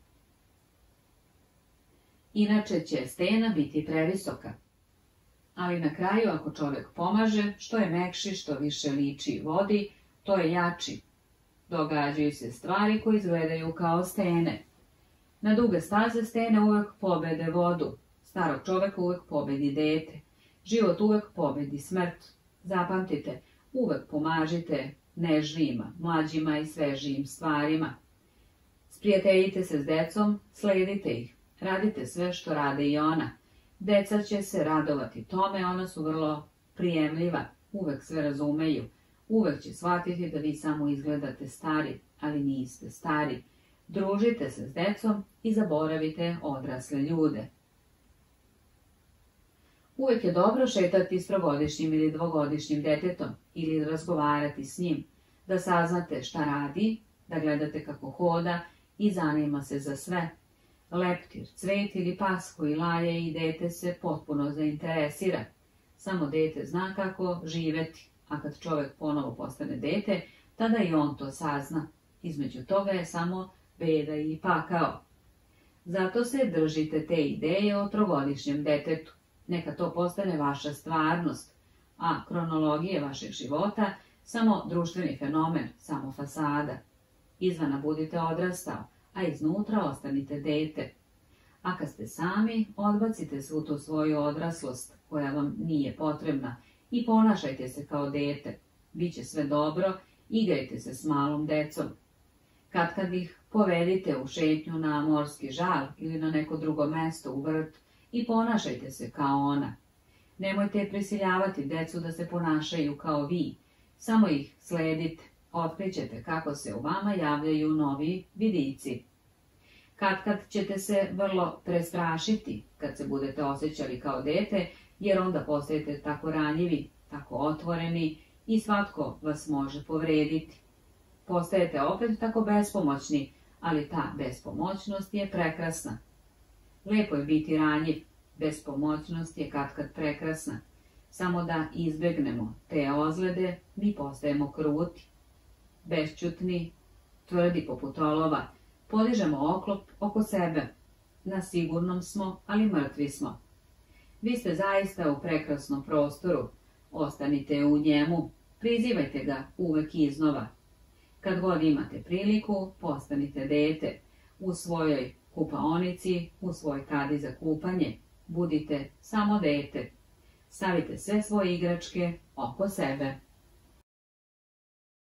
Inače će stena biti previsoka. Ali na kraju, ako čovjek pomaže, što je mekši, što više liči vodi, to je jači. Događaju se stvari koje izgledaju kao stene. Na duge staze stene uvek pobede vodu. Starog čoveka uvek pobedi dete. Život uvek pobedi smrt. Zapamtite, uvek pomažite nežnijima, mlađima i svežijim stvarima. Sprijateljite se s decom, sledite ih. Radite sve što rade i ona. Deca će se radovati tome, ona su vrlo prijemljiva, uvek sve razumeju. Uvek će shvatiti da vi samo izgledate stari, ali niste stari. Družite se s decom i zaboravite odrasle ljude. Uvek je dobro šetati s trogodišnjim ili dvogodišnjim detetom ili razgovarati s njim, da saznate šta radi, da gledate kako hoda i zanima se za sve. Leptir, cvet ili pas koji laje i dete se potpuno zainteresira. Samo dete zna kako živeti, a kad čovjek ponovo postane dete, tada i on to sazna. Između toga je samo beda i pakao. Zato se držite te ideje o trogodišnjem detetu. Neka to postane vaša stvarnost, a kronologije vašeg života samo društveni fenomen, samo fasada. Izvana budite odrastao, a iznutra ostanite dete. A kad ste sami, odbacite svu tu svoju odraslost koja vam nije potrebna i ponašajte se kao dete. Biće sve dobro, igrajte se s malom decom. Kad kad ih povedite u šetnju na morski žal ili na neko drugo mesto u vrt i ponašajte se kao ona. Nemojte prisiljavati decu da se ponašaju kao vi, samo ih sledite. Otkrićete kako se u vama javljaju novi vidici. Kad kad ćete se vrlo prestrašiti kad se budete osjećali kao dete, jer onda postajete tako ranjivi, tako otvoreni i svatko vas može povrediti. Postajete opet tako bespomoćni, ali ta bespomoćnost je prekrasna. Lepo je biti ranjiv, bespomoćnost je katkad prekrasna. Samo da izbegnemo te ozljede, mi postajemo kruti. Bešćutni, tvrdi poput olova, podižemo oklop oko sebe. Na sigurnom smo, ali mrtvi smo. Vi ste zaista u prekrasnom prostoru, ostanite u njemu, prizivajte ga uvek iznova. Kad god imate priliku, postanite dete, u svojoj kupaonici, u svoj kadi za kupanje, budite samo dete. Stavite sve svoje igračke oko sebe.